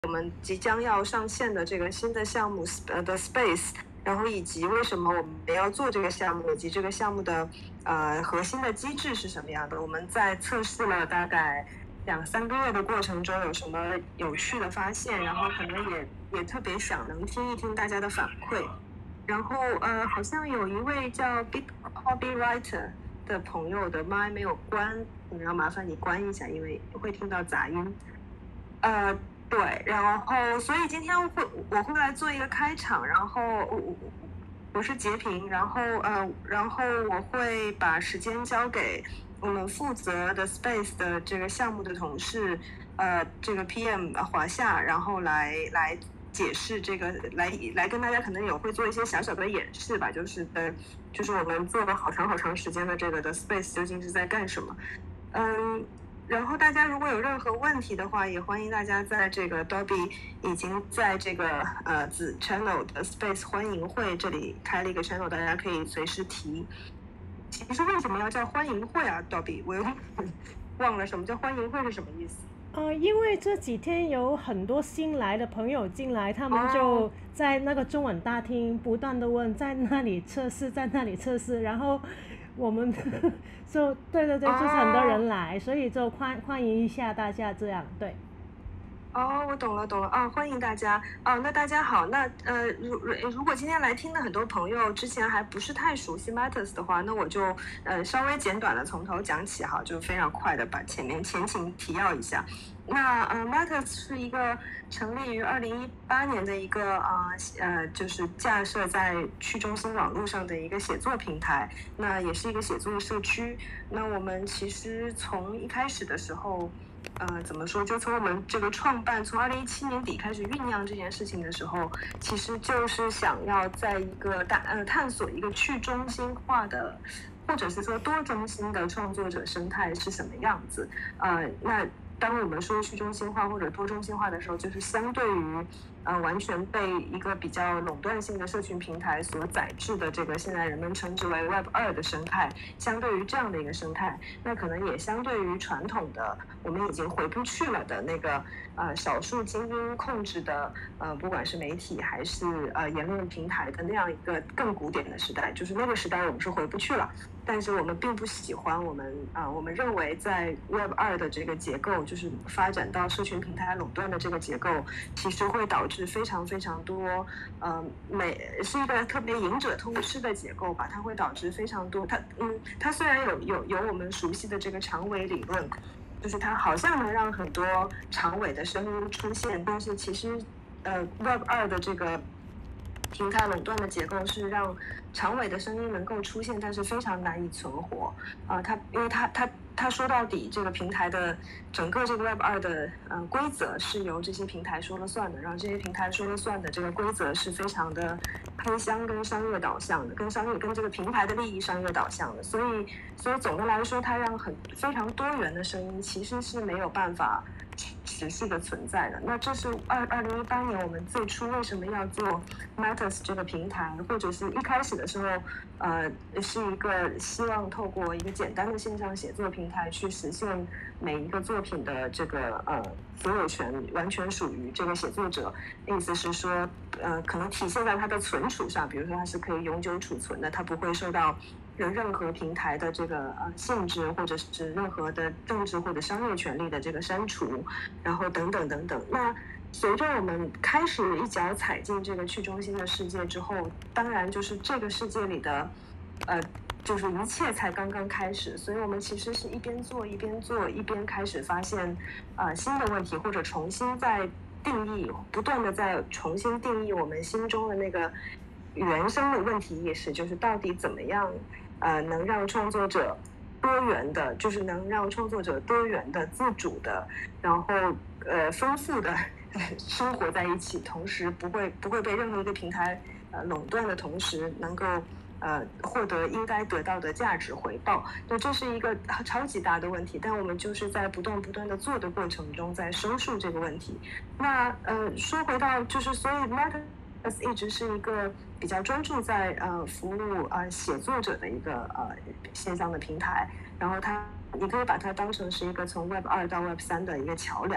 我们即将要上线的这个新的项目的 Space， 然后以及为什么我们要做这个项目，以及这个项目的核心的机制是什么样的。我们在测试了大概2-3个月的过程中有什么有趣的发现，然后可能也特别想能听一听大家的反馈。然后好像有一位叫 Big Hobby Writer 的朋友的麦没有关，可能要麻烦你关一下，因为会听到杂音。对，然后所以今天我会来做一个开场，然后我是截屏，然后我会把时间交给我们负责的 Space 的这个项目的同事，这个 PM 华夏，然后来解释这个，来跟大家可能也会做一些小小的演示吧，就是我们做了好长时间的这个的 Space 究竟是在干什么，然后大家如果有任何问题的话，也欢迎大家在这个 Dobby 已经在这个子 channel 的 Space 欢迎会这里开了一个 channel， 大家可以随时提。其实为什么要叫欢迎会啊 ，Dobby？ 我又忘了什么叫欢迎会是什么意思。 因为这几天有很多新来的朋友进来，他们就在那个中文大厅不断的问，在那里测试，在那里测试，然后我们就对，就是很多人来，所以就欢迎一下大家这样，对。 我懂了欢迎大家那大家好，那如果今天来听的很多朋友之前还不是太熟悉 Matters 的话，那我就稍微简短的从头讲起哈，就非常快的把前情提要一下。那Matters 是一个成立于2018年的一个就是架设在去中心网络上的一个写作平台，那也是一个写作社区。那我们其实从一开始的时候。怎么说？就从我们这个创办，从2017年底开始酝酿这件事情的时候，其实就是想要在一个探索一个去中心化的，或者是说多中心的创作者生态是什么样子。那当我们说去中心化或者多中心化的时候，就是相对于完全被一个比较垄断性的社群平台所载制的这个现在人们称之为 Web 2的生态，相对于这样的一个生态，那可能也相对于传统的我们已经回不去了的那个少数精英控制的不管是媒体还是言论平台的那样一个更古典的时代，就是那个时代我们是回不去了。但是我们并不喜欢我们认为在 Web 2的这个结构，就是发展到社群平台垄断的这个结构，其实会导致非常多是一个特别赢者通吃的结构吧，它会导致非常多它虽然有我们熟悉的这个长尾理论，就是它好像能让很多长尾的声音出现，但是其实Web 2的这个平台垄断的结构是让长尾的声音能够出现，但是非常难以存活因为它说到底，这个平台的整个这个 Web 2的规则是由这些平台说了算的，然后这些平台说了算的这个规则是非常的黑箱跟商业导向的，跟这个平台的利益商业导向的，所以总的来说，它让非常多元的声音其实是没有办法持续的存在的。那这是2018年我们最初为什么要做 Matters 这个平台，或者是一开始的时候是一个希望透过一个简单的线上写作平台去实现每一个作品的这个所有权完全属于这个写作者，意思是说可能体现在它的存储上，比如说它是可以永久储存的，它不会受到任何平台的这个限制，或者是任何的政治或者商业权利的这个删除，然后等等。那随着我们开始一脚踩进这个去中心的世界之后，当然就是这个世界里的就是一切才刚刚开始，所以我们其实是一边做一边开始发现新的问题，或者重新在定义，不断的在重新定义我们心中的那个原生的问题意识，就是到底怎么样能让创作者多元的，就是能让创作者多元的、自主的，然后丰富的生活在一起，同时不会被任何一个平台垄断的同时，能够获得应该得到的价值回报。那这是一个超级大的问题，但我们就是在不断的做的过程中，在收束这个问题。那说回到就是所以 Matters 一直是一个比较专注在服务写作者的一个线上的平台，然后你可以把它当成是一个从 Web 2到 Web 3的一个桥梁。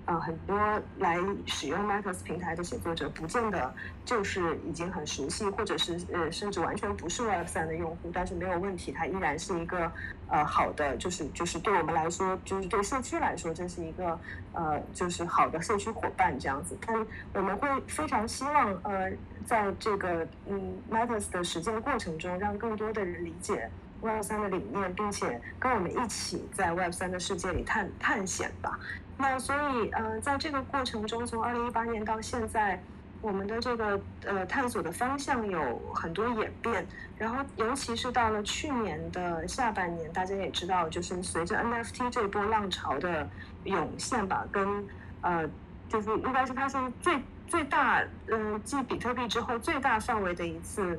很多来使用 Matters 平台的写作者，不见得就是已经很熟悉，或者是甚至完全不是 Web3 的用户，但是没有问题，它依然是一个好的，就是对我们来说，就是对社区来说，这是一个就是好的社区伙伴这样子。但我们会非常希望在这个Matters 的实践过程中，让更多的人理解Web3 的理念，并且跟我们一起在 Web3 的世界里探险吧。那所以在这个过程中，从2018年到现在，我们的这个探索的方向有很多演变。然后尤其是到了去年的下半年，大家也知道，就是随着 NFT 这波浪潮的涌现吧，跟就是应该是它是最大继比特币之后最大范围的一次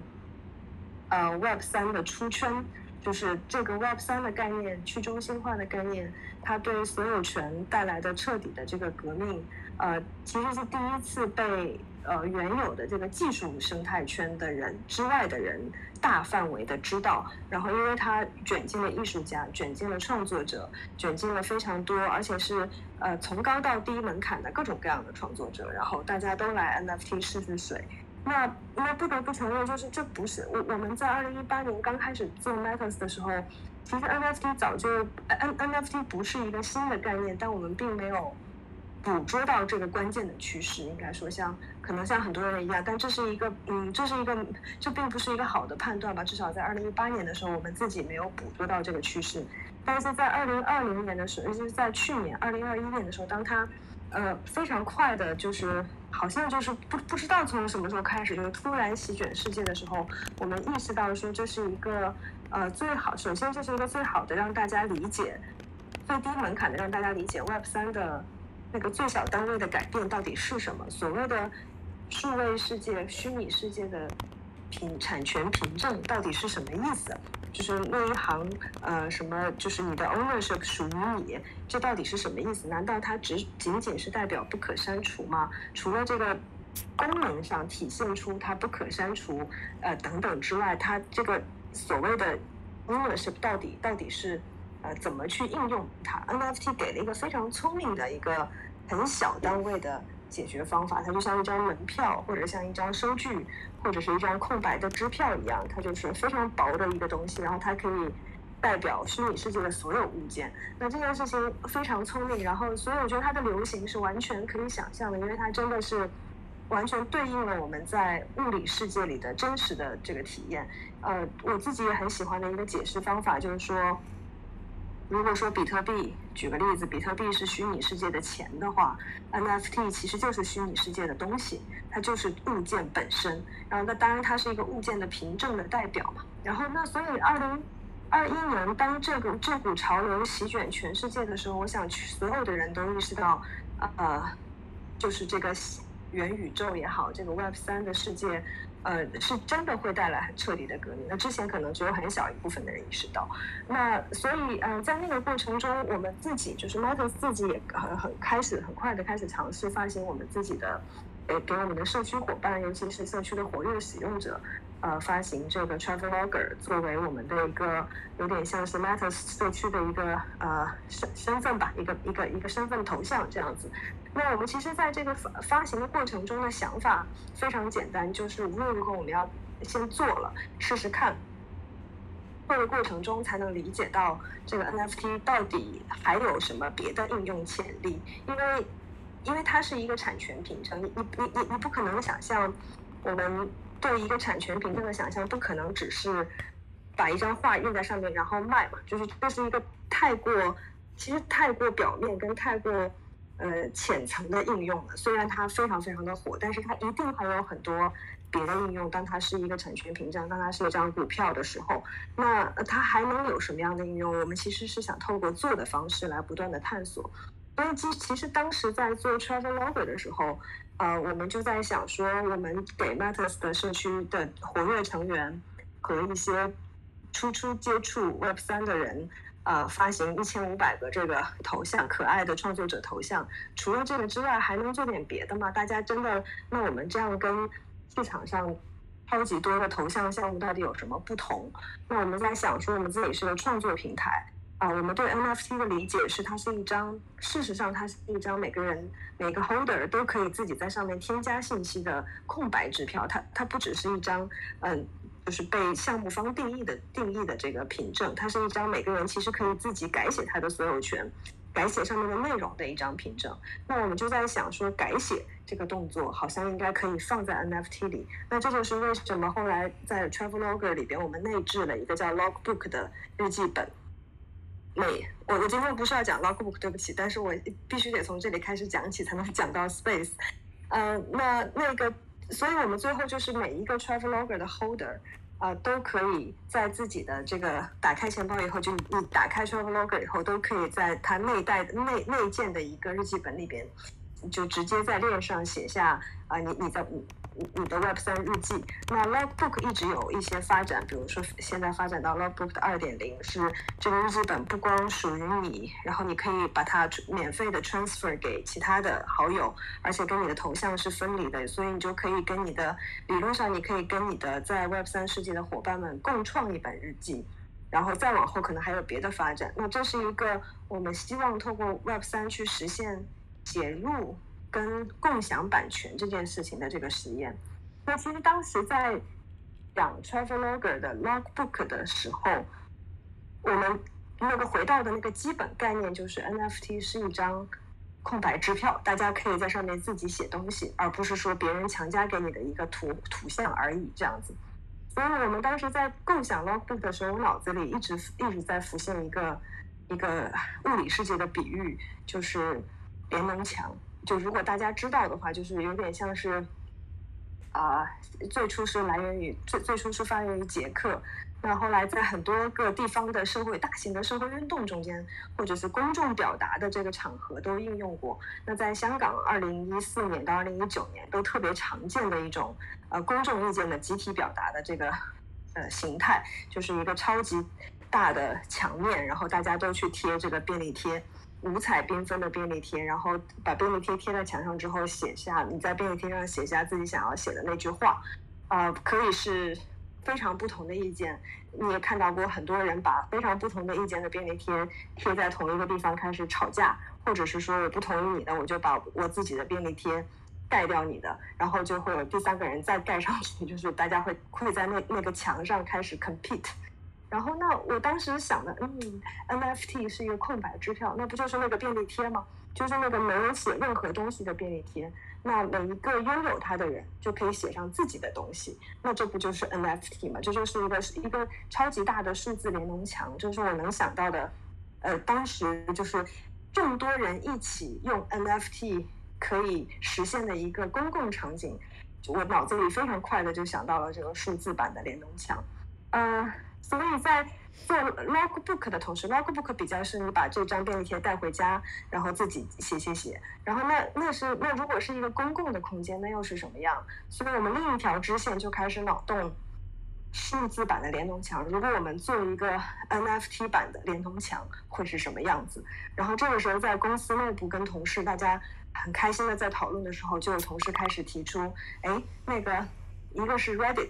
Web3 的出圈。就是这个 Web3 的概念，去中心化的概念，它对所有权带来的彻底的这个革命，其实是第一次被原有的这个技术生态圈的人之外的人大范围的知道。然后因为它卷进了艺术家，卷进了创作者，卷进了非常多，而且是从高到低门槛的各种各样的创作者，然后大家都来 NFT 试试水。那不得不承认，就是这不是我们在2018年刚开始做 Matters 的时候，其实 NFT 早就 NFT 不是一个新的概念，但我们并没有捕捉到这个关键的趋势。应该说可能像很多人一样，但这并不是一个好的判断吧。至少在2018年的时候，我们自己没有捕捉到这个趋势。但是在2020年的时候，尤其是在去年2021年的时候，当它非常快的，就是好像就是不知道从什么时候开始，就是突然席卷世界的时候，我们意识到说这是一个最好，首先这是一个最好的让大家理解，最低门槛的让大家理解 Web3 的那个最小单位的改变到底是什么。所谓的数位世界、虚拟世界的产权凭证到底是什么意思？就是那一行什么，就是你的 ownership 属于你，这到底是什么意思？难道它仅仅是代表不可删除吗？除了这个功能上体现出它不可删除等等之外，它这个所谓的 ownership 到底是怎么去应用它？ NFT 给了一个非常聪明的一个很小单位的解决方法，它就像一张门票，或者像一张收据，或者是一张空白的支票一样，它就是非常薄的一个东西，然后它可以代表虚拟世界的所有物件。那这件事情非常聪明，然后所以我觉得它的流行是完全可以想象的，因为它真的是完全对应了我们在物理世界里的真实的这个体验。我自己也很喜欢的一个解释方法就是说，如果说比特币，举个例子，比特币是虚拟世界的钱的话， NFT 其实就是虚拟世界的东西，它就是物件本身。然后那当然它是一个物件的凭证的代表嘛。然后那所以2021年当这股潮流席卷全世界的时候，我想所有的人都意识到，就是这个元宇宙也好，这个 Web3 的世界是真的会带来很彻底的革命。那之前可能只有很小一部分的人意识到。那所以在那个过程中，我们自己就是 Matters 自己也很快的开始尝试发行我们自己的给我们的社区伙伴，尤其是社区的活跃使用者发行这个 Travelogger 作为我们的一个有点像是 Matters 社区的一个身份吧，一个身份头像这样子。那我们其实在这个发行的过程中的想法非常简单，就是无论如何我们要先做了试试看，做的过程中才能理解到这个 NFT 到底还有什么别的应用潜力。因为它是一个产权凭证，你不可能想象，我们对一个产权凭证的想象不可能只是把一张画印在上面然后卖嘛，就是这是一个太过表面跟太过浅层的应用了。虽然它非常非常的火，但是它一定还有很多别的应用。当它是一个产权凭证，当它是一张股票的时候，那它还能有什么样的应用？我们其实是想透过做的方式来不断的探索。所以其实当时在做 Travelogger 的时候，我们就在想说，我们给 Matters 的社区的活跃成员和一些初接触 Web3 的人，发行1500个这个头像，可爱的创作者头像。除了这个之外，还能做点别的吗？大家真的，那我们这样跟市场上超级多的头像项目到底有什么不同？那我们在想说，我们自己是个创作平台。 我们对 NFT 的理解是，它是一张，事实上它是一张每个 holder 都可以自己在上面添加信息的空白支票。它不只是一张，就是被项目方定义的这个凭证，它是一张每个人其实可以自己改写它的所有权，改写上面的内容的一张凭证。那我们就在想说，改写这个动作好像应该可以放在 NFT 里。那这就是为什么后来在 Travelogger 里边我们内置了一个叫 Logbook 的日记本。我今天不是要讲 Logbook， 对不起，但是我必须得从这里开始讲起，才能讲到 Space。所以我们最后就是每一个 Travelogger 的 holder，都可以在自己的这个打开钱包以后，就你打开 Travelogger 以后，都可以在它内建的一个日记本里边，就直接在链上写下你的 Web3 日记。那 Logbook 一直有一些发展，比如说现在发展到 Logbook 的 2.0， 是这个日记本不光属于你，然后你可以把它免费的 transfer 给其他的好友，而且跟你的头像是分离的，所以你就可以理论上你可以跟你的在 Web3 世界的伙伴们共创一本日记。然后再往后可能还有别的发展。那这是一个我们希望透过 Web3 去实现写入跟共享版权这件事情的这个实验。那其实当时在讲 Travelogger 的 Logbook 的时候，我们回到的那个基本概念就是 NFT 是一张空白支票，大家可以在上面自己写东西，而不是说别人强加给你的一个图像而已这样子。所以我们当时在构想 Logbook 的时候，我脑子里一直在浮现一个物理世界的比喻，就是联盟墙。就如果大家知道的话，就是有点像是最初是发源于捷克，那后来在很多个地方的大型的社会运动中间，或者是公众表达的这个场合都应用过。那在香港2014年到2019年都特别常见的一种公众意见的集体表达的这个形态，就是一个超级大的墙面，然后大家都去贴这个便利贴，五彩缤纷的便利贴，然后把便利贴贴在墙上之后，你在便利贴上写下自己想要写的那句话，可以是非常不同的意见。你也看到过很多人把非常不同的意见的便利贴贴在同一个地方开始吵架，或者是说我不同意你的，我就把我自己的便利贴盖掉你的，然后就会有第三个人再盖上去，就是大家会在那个墙上开始 compete。然后我当时想的，NFT 是一个空白支票，那不就是那个便利贴吗？就是那个没有写任何东西的便利贴，那每一个拥有它的人就可以写上自己的东西，那这不就是 NFT 吗？这就是一个超级大的数字联盟墙，这是我能想到的，当时就是众多人一起用 NFT 可以实现的一个公共场景，我脑子里非常快的就想到了这个数字版的联盟墙。所以在做 Logbook 的同时， Logbook 比较是你把这张便利贴带回家，然后自己写，然后那如果是一个公共的空间，那又是什么样？所以我们另一条支线就开始脑洞数字版的联盟墙，如果我们做一个 NFT 版的联盟墙会是什么样子？然后这个时候在公司内部跟同事大家很开心的在讨论的时候，就有同事开始提出，一个是 Reddit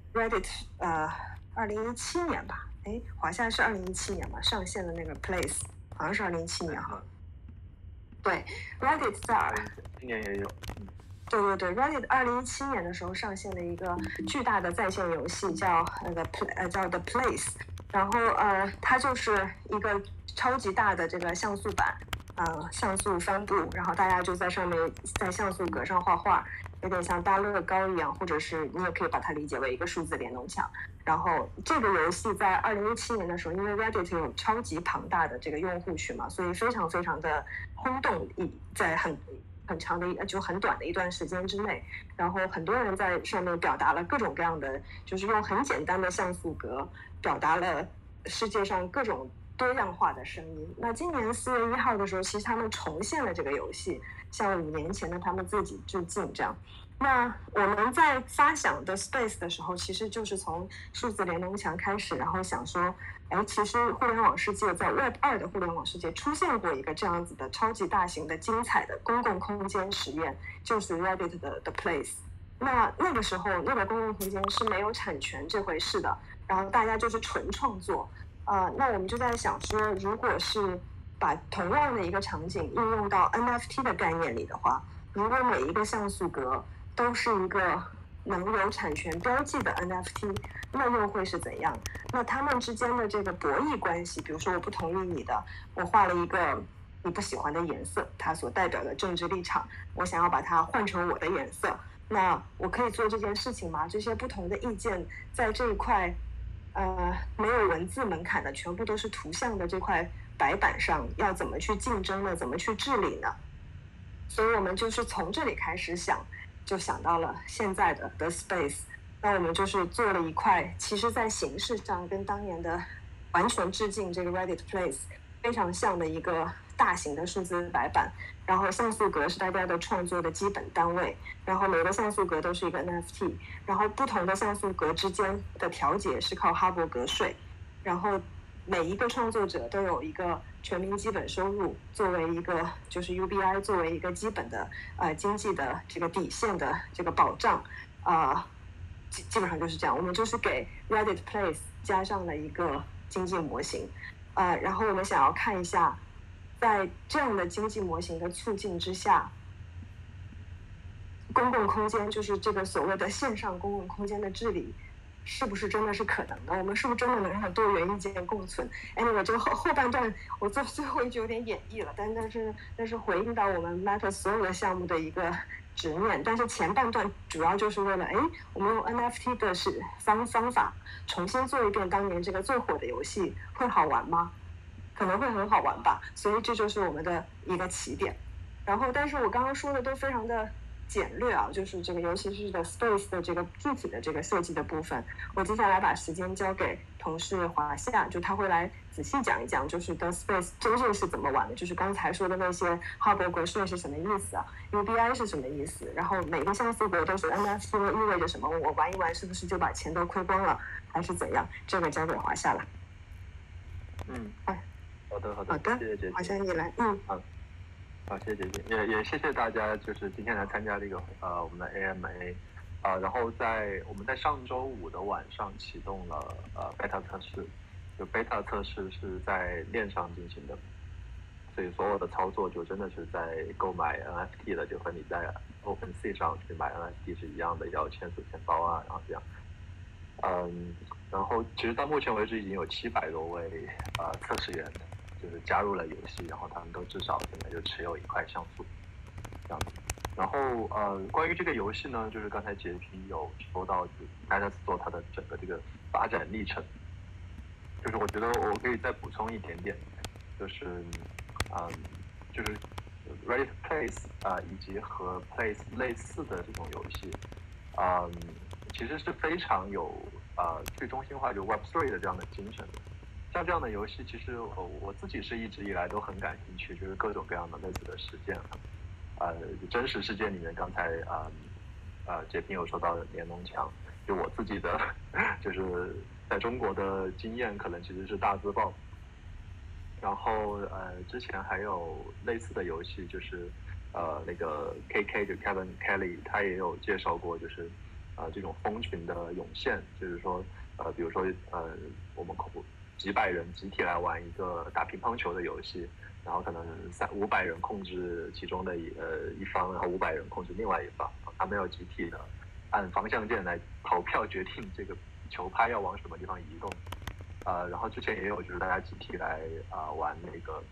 2017年吧，华夏是2017年吧上线的那个 Place， 好像是2017年哈。对 ，Reddit 在今年也有。 对 ，Reddit 2017年的时候上线了一个巨大的在线游戏，叫叫 The Place， 然后它就是一个超级大的这个像素板，像素帆布，然后大家就在上面在像素格上画画，有点像搭乐高一样，或者是你也可以把它理解为一个数字联盟墙。然后这个游戏在2017年的时候，因为 Reddit 有超级庞大的这个用户群嘛，所以非常非常的轰动，在很长的就很短的一段时间之内，然后很多人在上面表达了各种各样的，就是用很简单的像素格表达了世界上各种多样化的声音。那今年4月1号的时候，其实他们重现了这个游戏，像5年前的他们自己致敬这样。那我们在发想的 Space 的时候，其实就是从数字联盟墙开始，然后想说，其实互联网世界在 Web2 的互联网世界出现过一个这样子的超级大型的精彩的公共空间实验，就是 Reddit 的 The Place。那个时候那个公共空间是没有产权这回事的，然后大家就是纯创作。 那我们就在想说，如果是把同样的一个场景应用到 NFT 的概念里的话，如果每一个像素格都是一个能有产权标记的 NFT，那又会是怎样？那他们之间的这个博弈关系，比如说我不同意你的，我画了一个你不喜欢的颜色，它所代表的政治立场，我想要把它换成我的颜色，那我可以做这件事情吗？这些不同的意见在这一块没有文字门槛的，全部都是图像的这块白板上，要怎么去竞争呢？怎么去治理呢？所以我们就是从这里开始想，就想到了现在的 The Space。那我们就是做了一块，其实在形式上跟当年的完全致敬这个 Reddit Place 非常像的一个大型的数字白板，然后像素格是大家的创作的基本单位，然后每个像素格都是一个 NFT，然后不同的像素格之间的调节是靠哈伯格税，然后每一个创作者都有一个全民基本收入作为一个就是 UBI 作为一个基本的经济的这个底线的这个保障基本上就是这样。我们就是给 Reddit Place 加上了一个经济模型，然后我们想要看一下，在这样的经济模型的促进之下，公共空间就是这个所谓的线上公共空间的治理，是不是真的是可能的？我们是不是真的能让多元意见共存？Anyway，这个后半段我做最后一句有点演绎了，但是回应到我们 Matter 所有的项目的一个执念。但是前半段主要就是为了，我们用 NFT 的方法重新做一遍当年这个最火的游戏，会好玩吗？可能会很好玩吧。所以这就是我们的一个起点。然后，但是我刚刚说的都非常的简略啊，就是这个尤其是的 Space 的这个具体的这个设计的部分，我接下来把时间交给同事华夏，就他会来仔细讲一讲，就是 The Space 真正是怎么玩的，就是刚才说的那些哈伯格税是什么意思啊 ，UBI 是什么意思，然后每个像素格都是 NFT 意味着什么，我玩一玩是不是就把钱都亏光了，还是怎样？这个交给华夏了。 好的， 好的， 谢谢姐姐。 华夏你来， 好，谢谢姐姐，也谢谢大家，就是今天来参加这个我们的 AMA，然后我们在上周五的晚上启动了beta 测试，就 beta 测试是在链上进行的，所以所有的操作就真的是在购买 NFT 的，就和你在 OpenSea 上去买 NFT 是一样的，要签署钱包啊，然后这样。然后其实到目前为止已经有700多位测试员就是加入了游戏，然后他们都至少现在就持有1块像素这样子。然后关于这个游戏呢，就是刚才洁平有说到 Metastore 它的整个这个发展历程，就是我觉得我可以再补充一点点，就是就是 Reddit Place 以及和 Place 类似的这种游戏，其实是非常有去中心化就 Web3 的这样的精神的。像这样的游戏，其实我自己是一直以来都很感兴趣，就是各种各样的类似的实践，真实事件里面，刚才洁平有说到的联盟墙，就我自己的就是在中国的经验，可能其实是大字报。然后之前还有类似的游戏，就是那个 KK 就 Kevin Kelly 他也有介绍过，就是这种蜂群的涌现，就是说比如说我们几百人集体来玩一个打乒乓球的游戏，然后可能500人控制其中的一方，然后500人控制另外一方，他们要集体的按方向键来投票决定这个球拍要往什么地方移动。然后之前也有就是大家集体来玩那个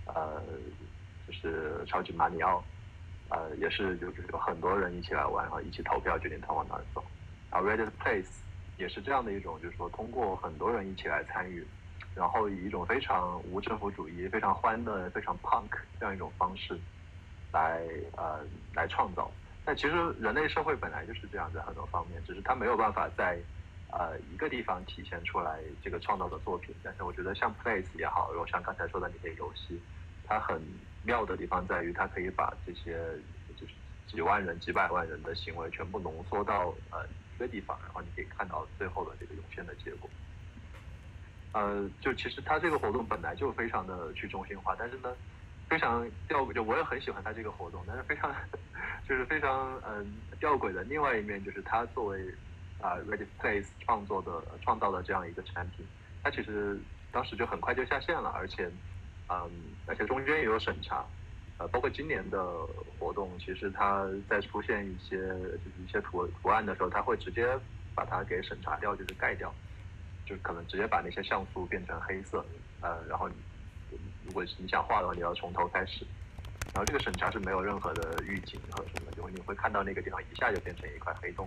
就是超级马里奥，也是就是有很多人一起来玩，然后一起投票决定他往哪儿走。然后 Reddit Place 也是这样的一种，就是说通过很多人一起来参与，然后以一种非常无政府主义、非常欢乐、非常 punk 这样一种方式来创造。但其实人类社会本来就是这样，在很多方面，只是它没有办法在一个地方体现出来这个创造的作品。但是我觉得像 Place 也好，然后像刚才说的那些游戏，它很妙的地方在于它可以把这些就是几万人、几百万人的行为全部浓缩到一个地方，然后你可以看到最后的这个涌现的结果。就其实它这个活动本来就非常的去中心化，但是呢，非常吊诡，就我也很喜欢它这个活动，但是非常就是非常吊诡的另外一面就是它作为Reddit Place 创造的这样一个产品，它其实当时就很快就下线了，而且中间也有审查，包括今年的活动，其实它在出现一些图案的时候，它会直接把它给审查掉，就是盖掉，就是可能直接把那些像素变成黑色，然后如果你想画的话，你要从头开始。然后这个审查是没有任何的预警和什么，就你会看到那个地方一下就变成一块黑洞。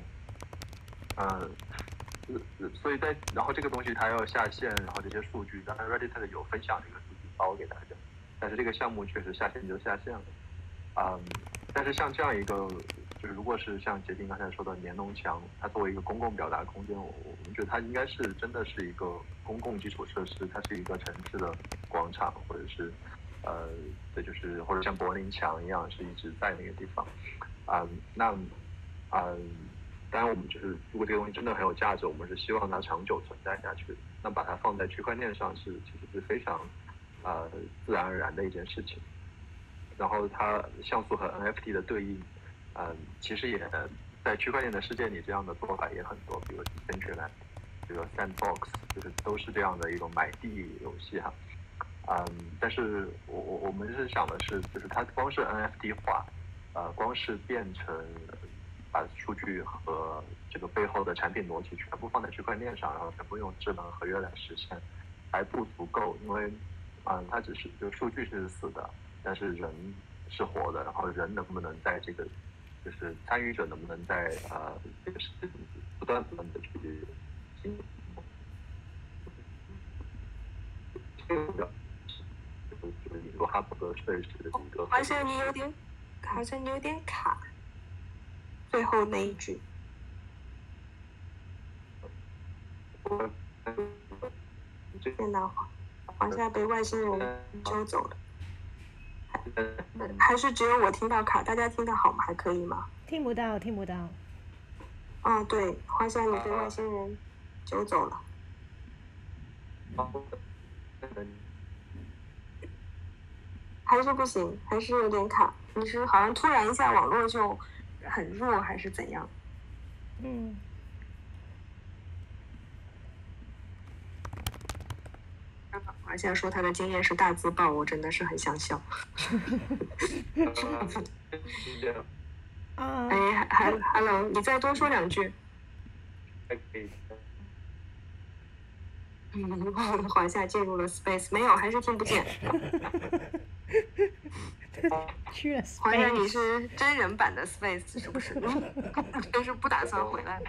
所以然后这个东西它要下线，然后这些数据，当然 Reddit 有分享这个数据包给大家，但是这个项目确实下线就下线了。但是像这样一个，就是如果是像杰丁刚才说的联农墙，它作为一个公共表达空间，我们觉得它应该是真的是一个公共基础设施，它是一个城市的广场，或者是或者像柏林墙一样，是一直在那个地方。当然我们就是如果这个东西真的很有价值，我们是希望它长久存在下去。那把它放在区块链上其实是非常自然而然的一件事情。然后它像素和 NFT 的对应，其实也在区块链的世界里，这样的做法也很多，比如 Decentraland， 这个 Sandbox， 就是都是这样的一种买地游戏哈。但是我们是想的是，就是它光是 NFT 化，光是变成把数据和这个背后的产品逻辑全部放在区块链上，然后全部用智能合约来实现，还不足够，因为它只是就数据是死的，但是人是活的，然后人能不能在这个就是参与者能不能在这个事情不断的去就是一个哈伯税是一个。 好像你有点卡，最后那一句。天哪，好像被外星人揪走了。还是只有我听到卡，大家听得好吗？还可以吗？ 听不到。 对，好像你被外星人揪走了。还是不行，还是有点卡。你是好像突然一下网络就很弱，还是怎样？而且说他的经验是大字报，我真的是很想笑。Hello， 你再多说两句。华夏进入了 space， 没有，还是听不见。华夏，你是真人版的 space 是不是？真是不打算回来。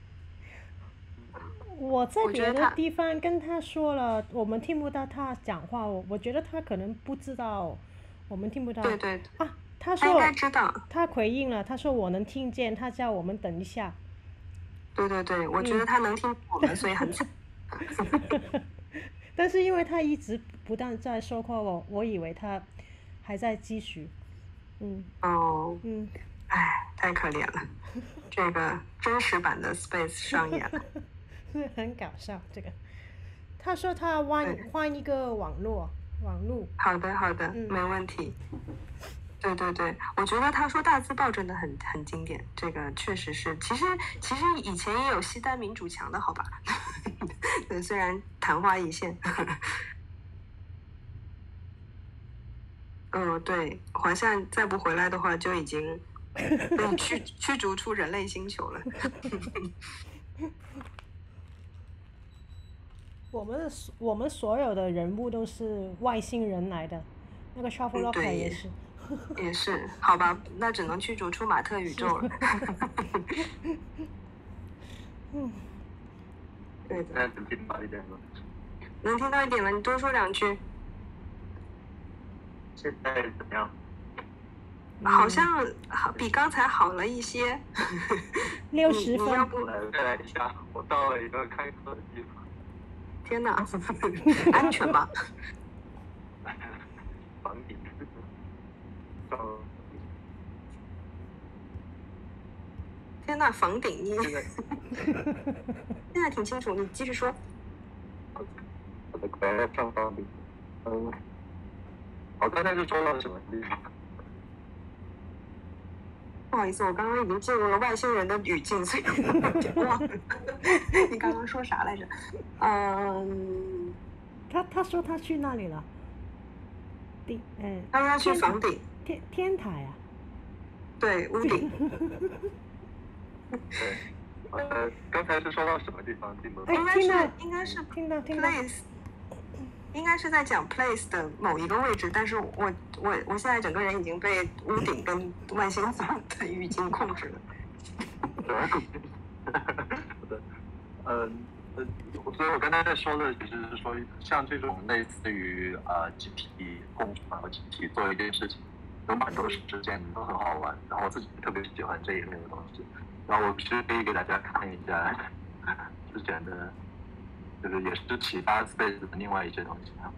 我在别的地方跟他说了，我们听不到他讲话，我觉得他可能不知道我们听不到。 对。 他说应该知道。 他回应了，他说我能听见，他叫我们等一下。 对，我觉得他能听我们，所以很惨。 但是因为他一直不断在说话，我以为他还在继续。 太可怜了，这个真实版的 Space 上演了。 很搞笑这个。他说他换一个网路。 好的，没问题。对，我觉得他说大字报真的很经典，这个确实是。其实以前也有西单民主墙的好吧？对，虽然昙花一现。对，华夏再不回来的话，就已经被驱逐出人类星球了。 我们所有的人物都是外星人来的，那个 Shufflelocker 也是。 也是，好吧，那只能驱逐出马特宇宙了。对的。 能听到一点吗？ 能听到一点了，你多说两句。 现在怎么样？ 好像比刚才好了一些。 60分。 你要不再来一下？我到了一个开课的地方。 天哪，安全吗？ 房顶。 天呐，房顶你现在挺清楚，你继续说。 我的快乐上房顶。我刚才是说到了什么地方？ 不好意思，我刚刚已经进入了外星人的语境，所以我忘了。你刚刚说啥来着？ 他说他去那里了， 他说他去房顶， 天台啊， 对，屋顶。 对，刚才是说到什么地方？ 应该是听到 place， 应该是在讲 place 的某一个位置，但是我现在整个人已经被屋顶跟万星房的语境控制了。 所以我刚才在说的其实是说，像这种类似于集体共创和集体做一件事情，有蛮多实践都很好玩，然后我自己特别喜欢这一类的东西。然后我其实可以给大家看一下之前的，就是也是启发 Space 的另外一些东西啊。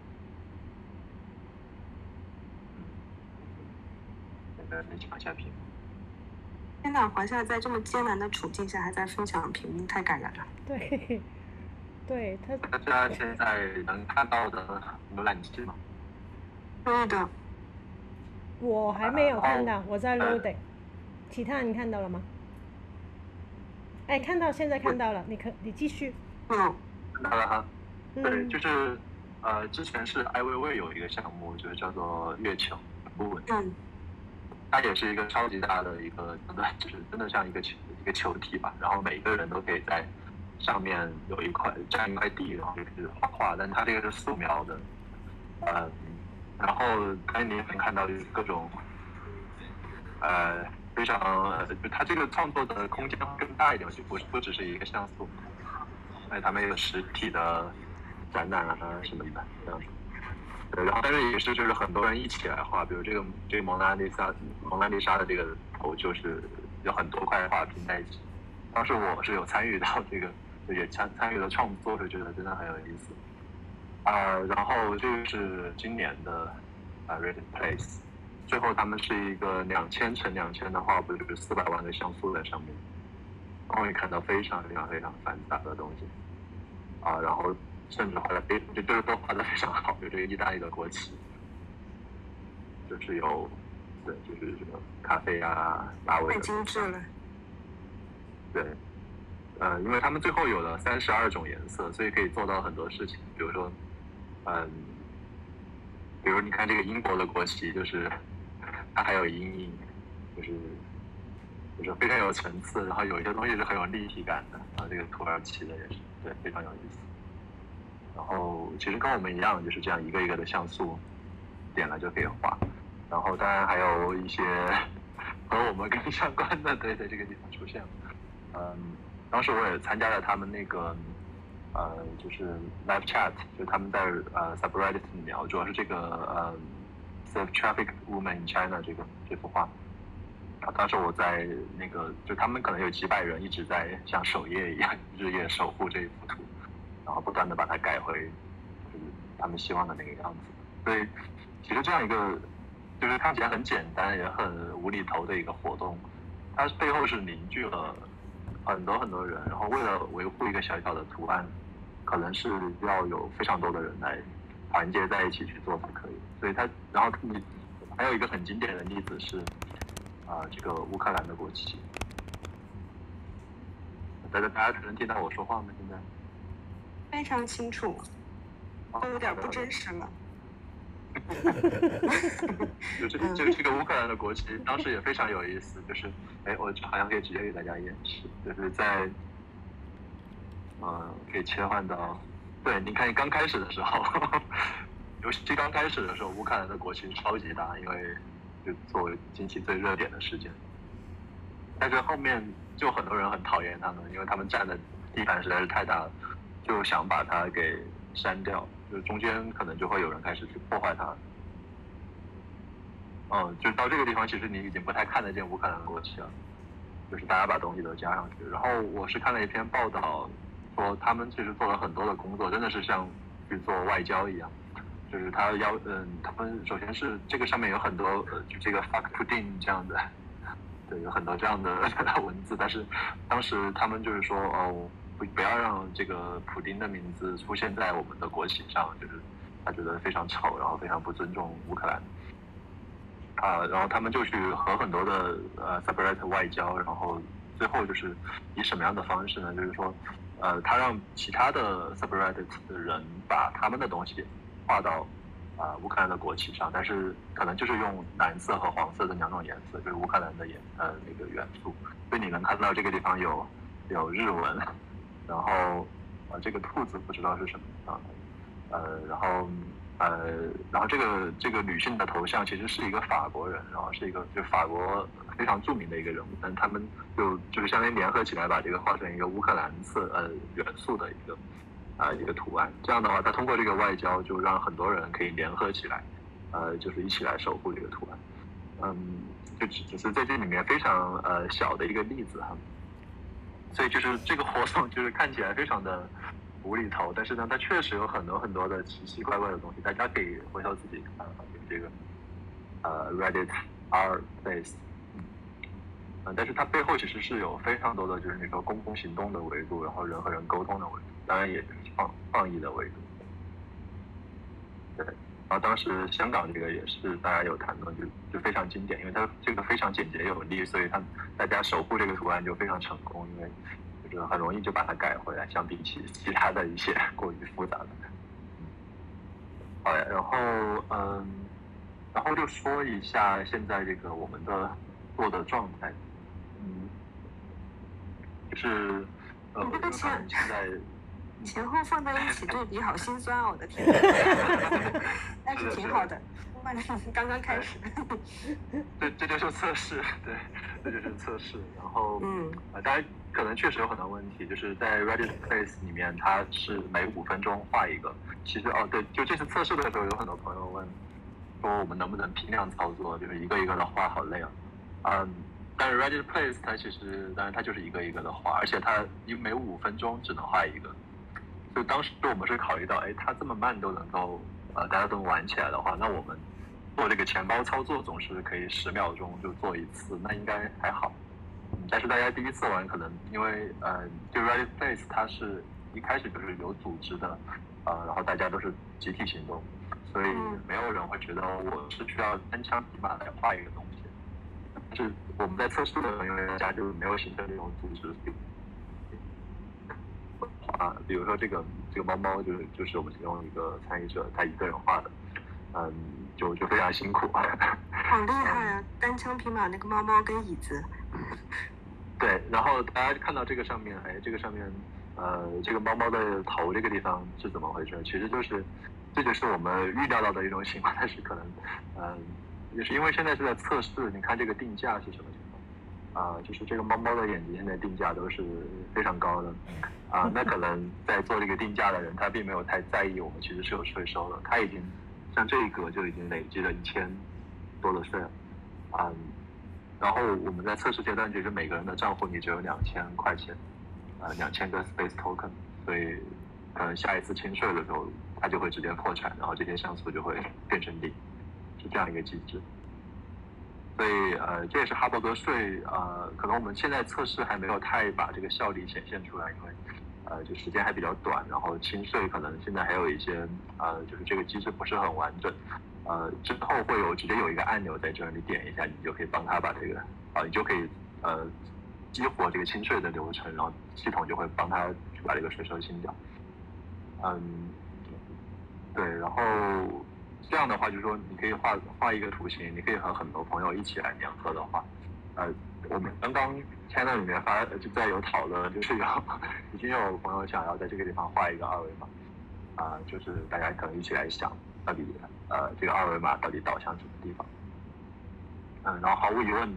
分享一下屏幕。 天哪，华夏在这么艰难的处境下还在分享屏幕，太感人了。 对， 大家现在能看到的浏览器吗？ 对的。 我还没有看到，我在 loading。其他人看到了吗？哎，现在看到了，你继续。 看到了哈。对，就是之前是艾薇薇有一个项目，就是叫做月球不稳。它也是一个超级大的一个，就是真的像一个球体吧，然后每个人都可以在上面占一块地，然后就是画，但它这个是素描的，然后刚才你也能看到就是各种，非常就它这个创作的空间更大一点，就不只是一个像素，他们有实体的展览啊什么的这样子。对，然后但是也是就是很多人一起来画，比如这个蒙娜丽莎的这个头就是有很多块画拼在一起。当时我是有参与到这个，也参与了创作，就觉得真的很有意思。然后这个是今年的Reading Place， 最后他们是一个2000乘2000的画布，就是400万个像素在上面，然后你看到非常非常非常繁杂的东西然后。甚至画的就是都画的非常好，有这个意大利的国旗，就是有，对，就是这个咖啡啊、拉维， 太精致了。 对，因为他们最后有了32种颜色，所以可以做到很多事情，比如说，比如你看这个英国的国旗，就是它还有阴影，就是非常有层次，然后有一些东西是很有立体感的，然后这个土耳其的也是，对，非常有意思。然后其实跟我们一样，就是这样一个一个的像素点了就可以画。然后当然还有一些和我们更相关的，对，在这个地方出现了。当时我也参加了他们那个就是 live chat， 就他们在subreddit 里面，主要是这个Safe Traffic Woman in China 这幅画。然后当时我在那个，就他们可能有几百人一直在像守夜一样日夜守护这一幅图。然后不断的把它改回就是他们希望的那个样子，所以其实这样一个就是看起来很简单也很无厘头的一个活动，它背后是凝聚了很多很多人，然后为了维护一个小小的图案，可能是要有非常多的人来团结在一起去做才可以。所以然后你还有一个很经典的例子是这个乌克兰的国旗。大家能听到我说话吗？现在？ 非常清楚，都有点不真实了。 就这个乌克兰的国旗，当时也非常有意思，就是我好像可以直接给大家演示，就是在可以切换到，对，你看刚开始的时候，游戏刚开始的时候，乌克兰的国旗超级大，因为就作为近期最热点的事件，但是后面就很多人很讨厌他们，因为他们占的地盘实在是太大了。就想把它给删掉，就中间可能就会有人开始去破坏它。就到这个地方，其实你已经不太看得见乌克兰国旗了，就是大家把东西都加上去。然后我是看了一篇报道，说他们其实做了很多的工作，真的是像去做外交一样，就是他们首先是这个上面有很多就这个 fuck Putin 这样的，对，有很多这样的文字，但是当时他们就是说不要让这个普丁的名字出现在我们的国旗上，就是他觉得非常丑，然后非常不尊重乌克兰。然后他们就去和很多的subreddit 外交，然后最后就是以什么样的方式呢？就是说， 他让其他的 subreddit 的人把他们的东西画到乌克兰的国旗上，但是可能就是用蓝色和黄色的两种颜色，就是乌克兰的那个元素，所以你能看到这个地方有日文，然后这个兔子不知道是什么然后这个女性的头像其实是一个法国人，然后是一个就法国非常著名的一个人物，但他们就是相当于联合起来把这个画成一个乌克兰元素的一个图案。这样的话，他通过这个外交就让很多人可以联合起来，就是一起来守护这个图案。就只是在这里面非常小的一个例子哈。所以就是这个活动就是看起来非常的无厘头，但是呢，它确实有很多很多的奇奇怪怪的东西，大家可以回头自己看有这个Reddit r-place，但是它背后其实是有非常多的就是那个公共行动的维度，然后人和人沟通的维度，当然也就是创意的维度。对，然后当时香港这个也是大家有谈论，就非常经典，因为它这个非常简洁有力，所以大家守护这个图案就非常成功，因为就是很容易就把它改回来，相比起其他的一些过于复杂的。好呀，然后就说一下现在这个我们的做的状态，就是你这个现在。 前后放在一起对比，好心酸哦！我的天，但是挺好的，刚刚开始。 这就是测试，对，这就是测试。然后，当然可能确实有很多问题，就是在 Reddit Place 里面，它是每5分钟画一个。其实对，就这次测试的时候，有很多朋友问说我们能不能批量操作，就是一个一个的画，好累啊。但是 Reddit Place 它其实，当然它就是一个一个的画，而且它每5分钟只能画一个。就当时我们是考虑到，它这么慢都能够大家都能玩起来的话，那我们做这个钱包操作总是可以10秒钟就做一次，那应该还好。但是大家第一次玩可能因为就 Reddit Place 它是一开始就是有组织的，然后大家都是集体行动，所以没有人会觉得我是需要单枪匹马来画一个东西。但是我们在测试的时候，因为大家就没有形成这种组织。比如说这个猫猫就是我们其中一个参与者，他一个人画的，就非常辛苦。 好厉害啊！单枪匹马那个猫猫跟椅子。 对，然后大家看到这个上面，这个上面，这个猫猫的头这个地方是怎么回事？其实这就是我们预料到的一种情况，但是可能，也是因为现在是在测试，你看这个定价是什么情况？就是这个猫猫的眼睛现在定价都是非常高的。那可能在做这个定价的人，他并没有太在意我们其实是有税收的，他已经像这一格就已经累积了1000多的税了，然后我们在测试阶段，其实每个人的账户里只有2000块钱，2000个 Space Token， 所以可能下一次清税的时候，他就会直接破产，然后这些像素就会变成0，是这样一个机制。所以这也是哈伯格税可能我们现在测试还没有太把这个效力显现出来，因为就时间还比较短，然后清税可能现在还有一些就是这个机制不是很完整，之后会直接有一个按钮在这里，你点一下，你就可以帮他把这个你就可以激活这个清税的流程，然后系统就会帮他去把这个税收清掉。对，然后这样的话就是说你可以画一个图形，你可以和很多朋友一起来联合的话，我们刚刚 channel 里面就在有讨论，就是已经有朋友想要在这个地方画一个二维码，就是大家可能一起来想到底这个二维码到底导向什么地方。然后毫无疑问，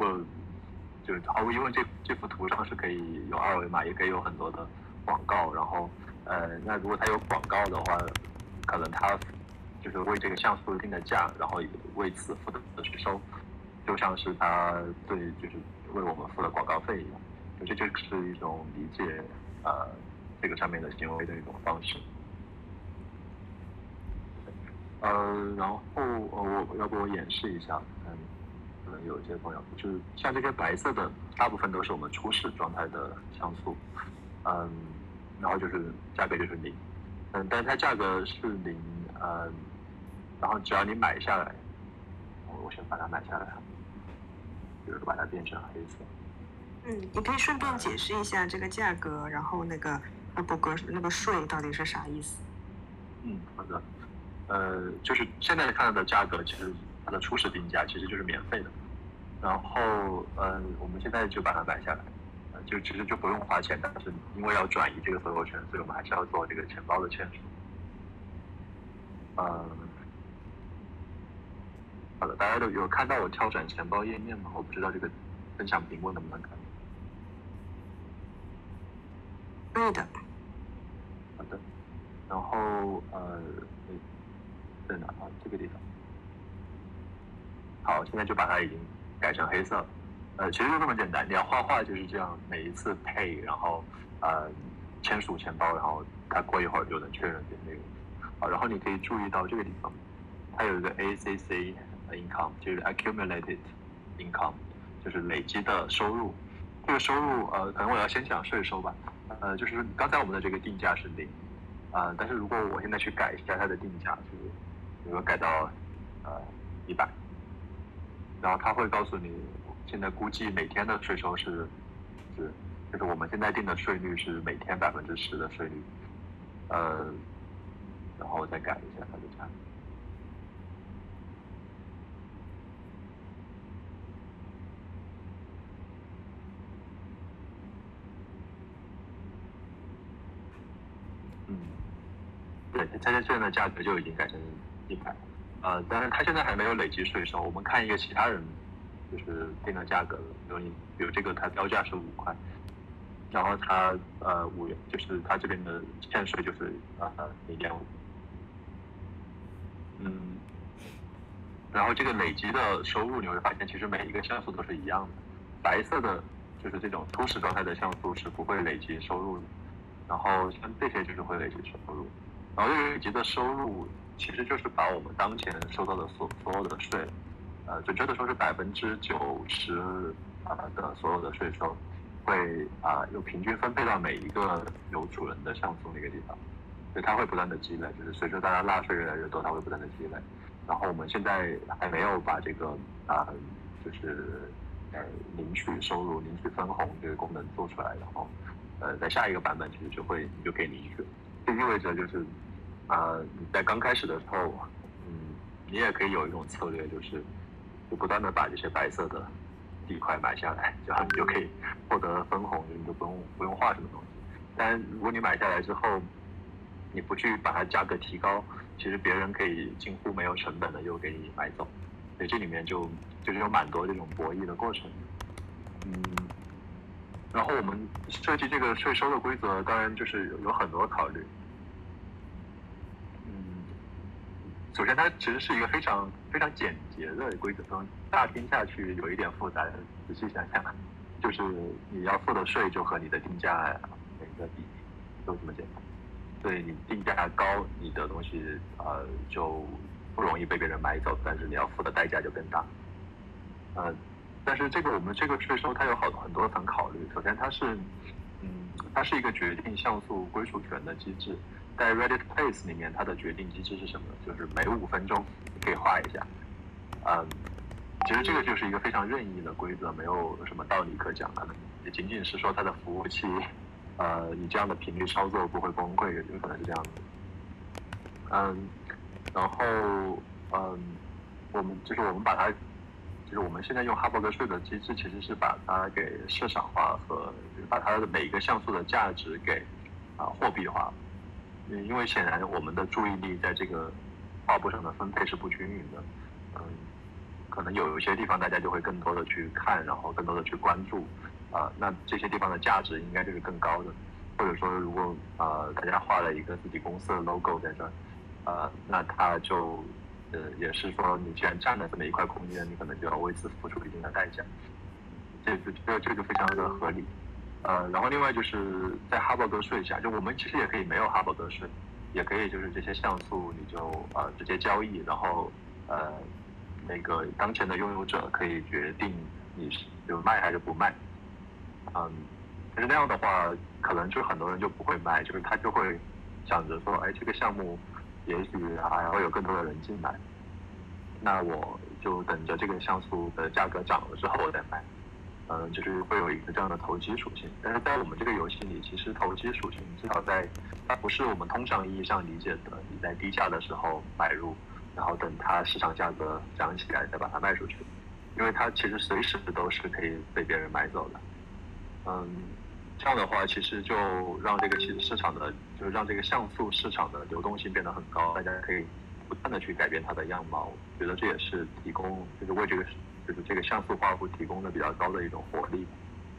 这幅图上是可以有二维码，也可以有很多的广告，然后那如果它有广告的话，可能它就是为这个像素定的价，然后为此付的税收，就像是他就是为我们付的广告费一样，这就是一种理解这个上面的行为的一种方式。然后要不我演示一下，可能有一些朋友就是像这些白色的，大部分都是我们初始状态的像素，然后就是价格就是0，但是它价格是0，然后只要你买下来，我先把它买下来，就是把它变成黑色。 你可以顺便解释一下这个价格，然后那个伯格那个税到底是啥意思？ 好的。就是现在看到的价格，其实它的初始定价其实就是免费的。然后我们现在就把它买下来，就其实就不用花钱，但是因为要转移这个所有权，所以我们还是要做这个钱包的签署。好的，大家都有看到我跳转钱包页面吗？我不知道这个分享屏幕能不能看到。 可以的。 好的，然后在哪啊？这个地方。好，现在就把它已经改成黑色。其实就这么简单，你要画画就是这样，每一次配，然后签署钱包，然后它过一会儿就能确认这个内容。好，然后你可以注意到这个地方，它有一个 ACC income， 就是 accumulated income， 就是累积的收入。这个收入可能我要先讲税收吧。就是刚才我们的这个定价是0，但是如果我现在去改一下它的定价，就是比如说改到100，然后它会告诉你现在估计每天的税收就是我们现在定的税率是每天10%的税率，然后我再改一下它的价格。对，它现在的价格就已经改成100，但是它现在还没有累积税收。我们看一个其他人就是定的价格，比如这个它标价是5块，然后它5元，就是它这边的欠税就是0.5。然后这个累积的收入你会发现，其实每一个像素都是一样的。白色的就是这种初始状态的像素是不会累积收入的，然后像这些就是会累积收入。然后这个累积的收入其实就是把我们当前收到的所有的税，准确的说是90%的所有的税收，会有平均分配到每一个有主人的像素那个地方，所以它会不断的积累，就是随着大家纳税越来越多，它会不断的积累。然后我们现在还没有把这个就是领取收入、领取分红这个功能做出来，然后在下一个版本其实你就可以领取。这意味着就是你在刚开始的时候，你也可以有一种策略，就是不断的把这些白色的地块买下来，然后你就可以获得分红，你就不用画什么东西。但如果你买下来之后，你不去把它价格提高，其实别人可以近乎没有成本的又给你买走，所以这里面就是有蛮多这种博弈的过程。然后我们设计这个税收的规则，当然就是有很多考虑。首先它其实是一个非常非常简洁的规则，乍听下去有一点复杂，仔细想想，就是你要付的税就和你的定价每个比例，就这么简单。所以你定价高，你的东西就不容易被别人买走，但是你要付的代价就更大。但是我们这个税收它有很多层考虑。首先它是一个决定像素归属权的机制，在 Reddit Place 里面它的决定机制是什么？就是每5分钟你可以画一下。其实这个就是一个非常任意的规则，没有什么道理可讲，可能也仅仅是说它的服务器以这样的频率操作不会崩溃，有可能是这样的。然后我们把它，就是我们现在用哈伯格税的机制，其实是把它给市场化和把它的每一个像素的价值给货币化。因为显然我们的注意力在这个画布上的分配是不均匀的。可能有一些地方大家就会更多的去看，然后更多的去关注。那这些地方的价值应该就是更高的，或者说如果大家画了一个自己公司的 logo 在这儿，那它就也是说你既然占了这么一块空间，你可能就要为此付出一定的代价，这就非常的合理。然后另外就是在哈伯格税下，就我们其实也可以没有哈伯格税，也可以就是这些像素你就直接交易，然后那个当前的拥有者可以决定你是就卖还是不卖。但是那样的话，可能就很多人就不会卖，就是他就会想着说，哎，这个项目也许还会有更多的人进来，那我就等着这个像素的价格涨了之后我再卖。 就是会有一个这样的投机属性。但是在我们这个游戏里，其实投机属性至少它不是我们通常意义上理解的你在低价的时候买入，然后等它市场价格涨起来再把它卖出去，因为它其实随时都是可以被别人买走的。这样的话其实就让这个其实市场的就是让这个像素市场的流动性变得很高，大家可以不断的去改变它的样貌。我觉得这也是提供就是为这个像素画布提供的比较高的一种活力。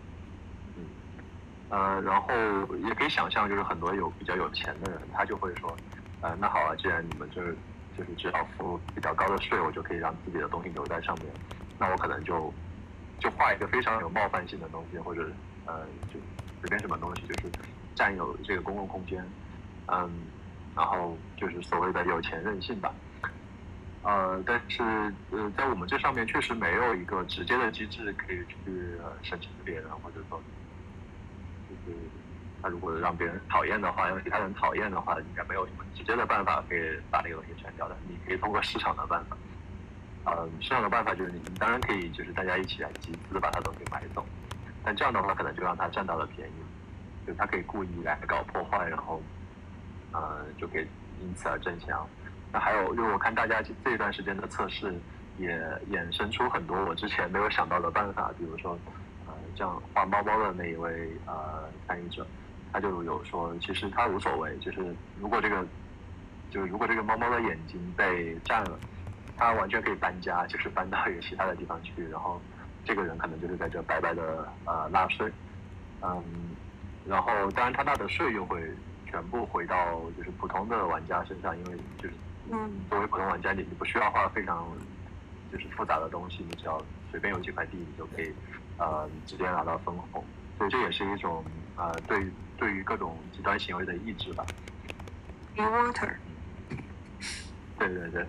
然后也可以想象，就是很多比较有钱的人，他就会说，那好啊，既然你们就是只要付比较高的税，我就可以让自己的东西留在上面，那我可能就画一个非常有冒犯性的东西，或者就随便什么东西，就是占有这个公共空间，然后就是所谓的有钱任性吧。但是在我们这上面确实没有一个直接的机制可以去审视别人，或者说就是他如果让别人讨厌的话，让其他人讨厌的话，应该没有什么直接的办法可以把那个东西删掉的。你可以通过市场的办法，市场的办法就是你当然可以就是大家一起来集资把它东西买走，但这样的话可能就让他占到了便宜，就他可以故意来搞破坏，然后就可以因此而挣钱。那还有，因为我看大家这一段时间的测试也衍生出很多我之前没有想到的办法，比如说这样画猫猫的那一位参与者，他就有说其实他无所谓，就是如果这个猫猫的眼睛被占了，他完全可以搬家，就是搬到一个其他的地方去，然后这个人可能就是在这白白的纳税，然后当然他纳的税又会全部回到就是普通的玩家身上，因为就是作为普通玩家你不需要画非常就是复杂的东西，你只要随便有几块地你就可以直接拿到分红，所以这也是一种对于各种极端行为的抑制吧。 Be water。 对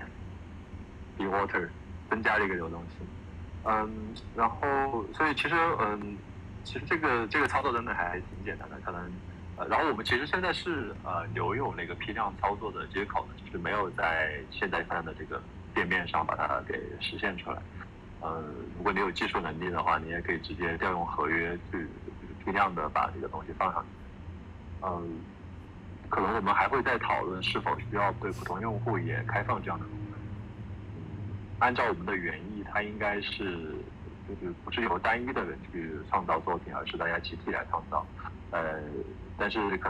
，Be water， 增加这个流动性。然后所以其实这个操作真的还挺简单的，可能然后我们其实现在是留有那个批量操作的接口的，就是没有在现在看的这个店面上把它给实现出来。如果你有技术能力的话，你也可以直接调用合约去批量的把这个东西放上去。可能我们还会再讨论是否需要对普通用户也开放这样的功能。按照我们的原意，它应该是就是不是由单一的人去创造作品，而是大家集体来创造。但是可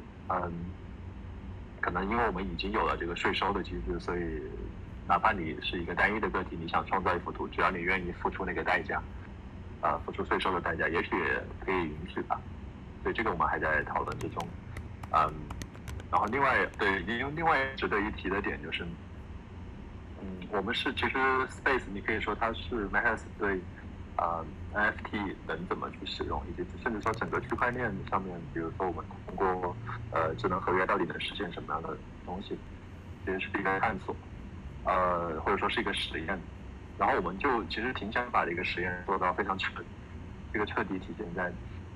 能因为我们已经有了这个税收的机制，所以哪怕你是一个单一的个体，你想创造一幅图，只要你愿意付出那个代价，付出税收的代价，也许也可以允许吧。所以这个我们还在讨论之中。然后另外值得一提的点就是，我们是其实 Space 你可以说它是 Matas 对NFT 能怎么去使用，以及甚至说整个区块链上面，比如说我们通过智能合约到底能实现什么样的东西，其实是一个探索，或者说是一个实验。然后我们就其实挺想把这个实验做到非常这个彻底体现在，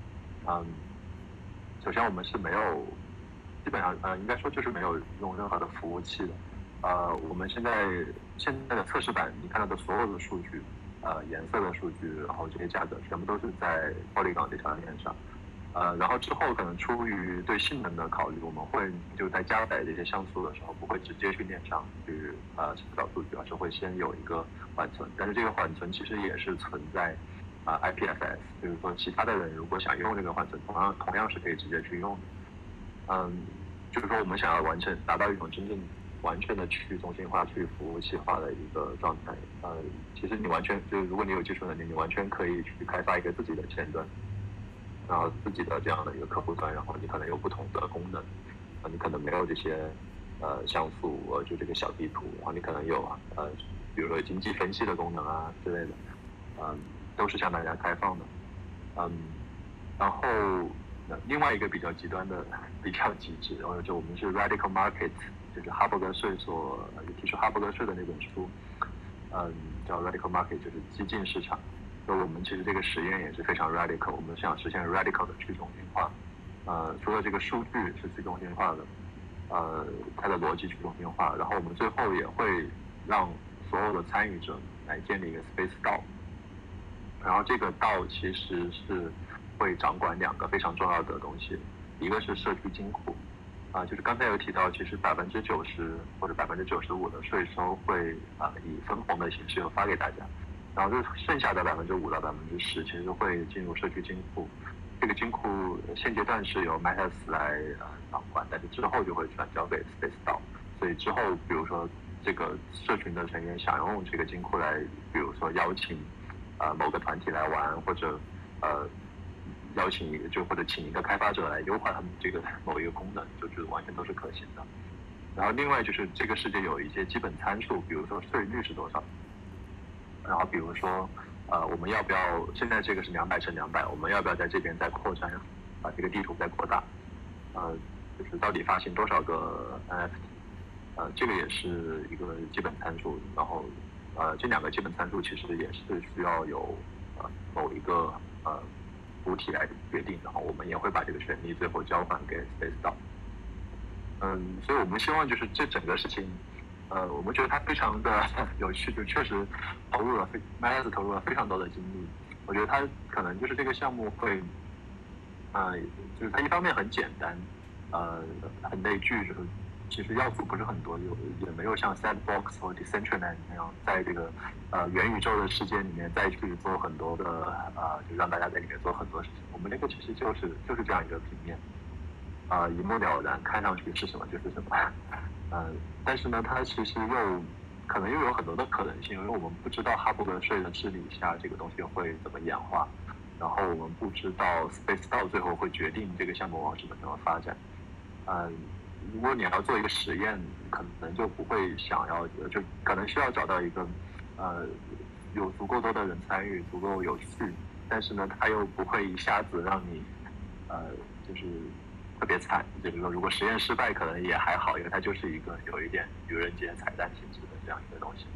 首先我们是没有，基本上应该说就是没有用任何的服务器的。我们现在的测试版，你看到的所有的数据，颜色的数据，然后这些价格全部都是在 Polygon 这条链上。然后之后可能出于对性能的考虑，我们会就在加载这些像素的时候，不会直接去链上去查找数据，而是会先有一个缓存。但是这个缓存其实也是存在IPFS， 就是说其他的人如果想用这个缓存，同样是可以直接去用的。就是说我们想要达到一种真正完全的去中心化、去服务器化的一个状态。其实你完全就是如果你有技术能力，你完全可以去开发一个自己的前端，然后自己的这样的一个客户端，然后你可能有不同的功能，你可能没有这些像素就这个小地图，然后你可能有比如说经济分析的功能啊之类的，都是向大家开放的。然后另外一个比较极端的比较极致，然后就我们是 Radical Market， 就是哈伯格税提出哈伯格税的那本书，叫 Radical Market， 就是激进市场。所以我们其实这个实验也是非常 radical， 我们想实现 radical 的去中心化。除了这个数据是去中心化的，它的逻辑去中心化，然后我们最后也会让所有的参与者来建立一个 Space DAO。 然后这个道其实是会掌管2个非常重要的东西，一个是社区金库，就是刚才有提到，其实90%或者95%的税收会以分红的形式发给大家，然后就剩下的5%到10%其实会进入社区金库。这个金库现阶段是由 Matters 来掌管，但是之后就会转交给 SpaceDAO。所以之后，比如说这个社群的成员想用这个金库来，比如说邀请某个团体来玩，或者邀请或者请一个开发者来优化他们这个某一个功能，就是完全都是可行的。然后另外就是这个世界有一些基本参数，比如说税率是多少，然后比如说我们要不要现在这个是200×200，我们要不要在这边再扩张，把这个地图再扩大，就是到底发行多少个 NFT，这个也是一个基本参数。然后这2个基本参数其实也是需要有某一个主体来决定，然后我们也会把这个权利最后交还给 SpaceDAO。所以我们希望就是这整个事情，我们觉得它非常的有趣，就确实Matters 投入了非常多的精力。我觉得它可能就是这个项目会，就是它一方面很简单，很内聚，就是其实要素不是很多，也没有像 Sandbox 或 Decentraland 那样在这个元宇宙的世界里面再去做很多的就让大家在里面做很多事情。我们这个其实就是这样一个平面，一目了然，看上去是什么就是什么。但是呢，它其实可能又有很多的可能性，因为我们不知道哈伯格税的治理下这个东西会怎么演化，然后我们不知道 SpaceDAO 最后会决定这个项目往什么地方发展。如果你要做一个实验，可能就不会想要，就可能需要找到一个有足够多的人参与，足够有趣，但是呢，它又不会一下子让你就是特别惨。就是说，如果实验失败，可能也还好，因为它就是一个有一点愚人节彩蛋性质的这样一个东西。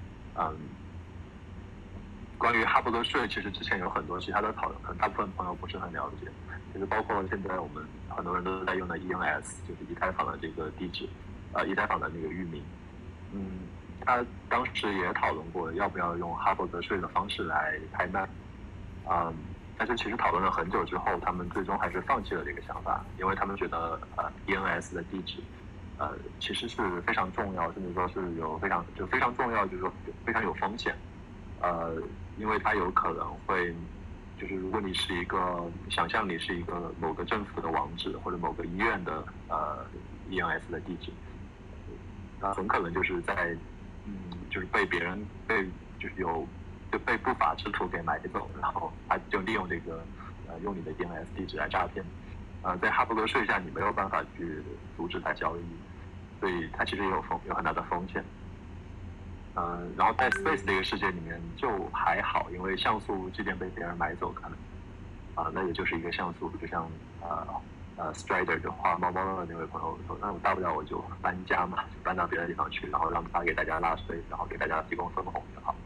关于哈伯格税，其实之前有很多其他的讨论，可能大部分朋友不是很了解。其实包括现在我们很多人都在用的 ENS， 就是以太坊的这个地址，以太坊的那个域名。他当时也讨论过要不要用哈伯格税的方式来拍卖。但是其实讨论了很久之后，他们最终还是放弃了这个想法，因为他们觉得ENS 的地址其实是非常重要，甚至说是非常重要，就是说非常有风险。因为它有可能会，就是如果你是想象你是一个某个政府的网址或者某个医院的ENS 的地址，那很可能就是在就是被别人就被不法之徒给买走，然后他就利用这个用你的 ENS 地址来诈骗。在哈伯格税下你没有办法去阻止他交易，所以它其实也有很大的风险。然后在 Space 这个世界里面就还好，因为像素即便被别人买走，可能那也就是一个像素，就像Strider 就画猫猫的那位朋友说，那我大不了我就搬家嘛，就搬到别的地方去，然后让他给大家纳税，然后给大家提供分红就好。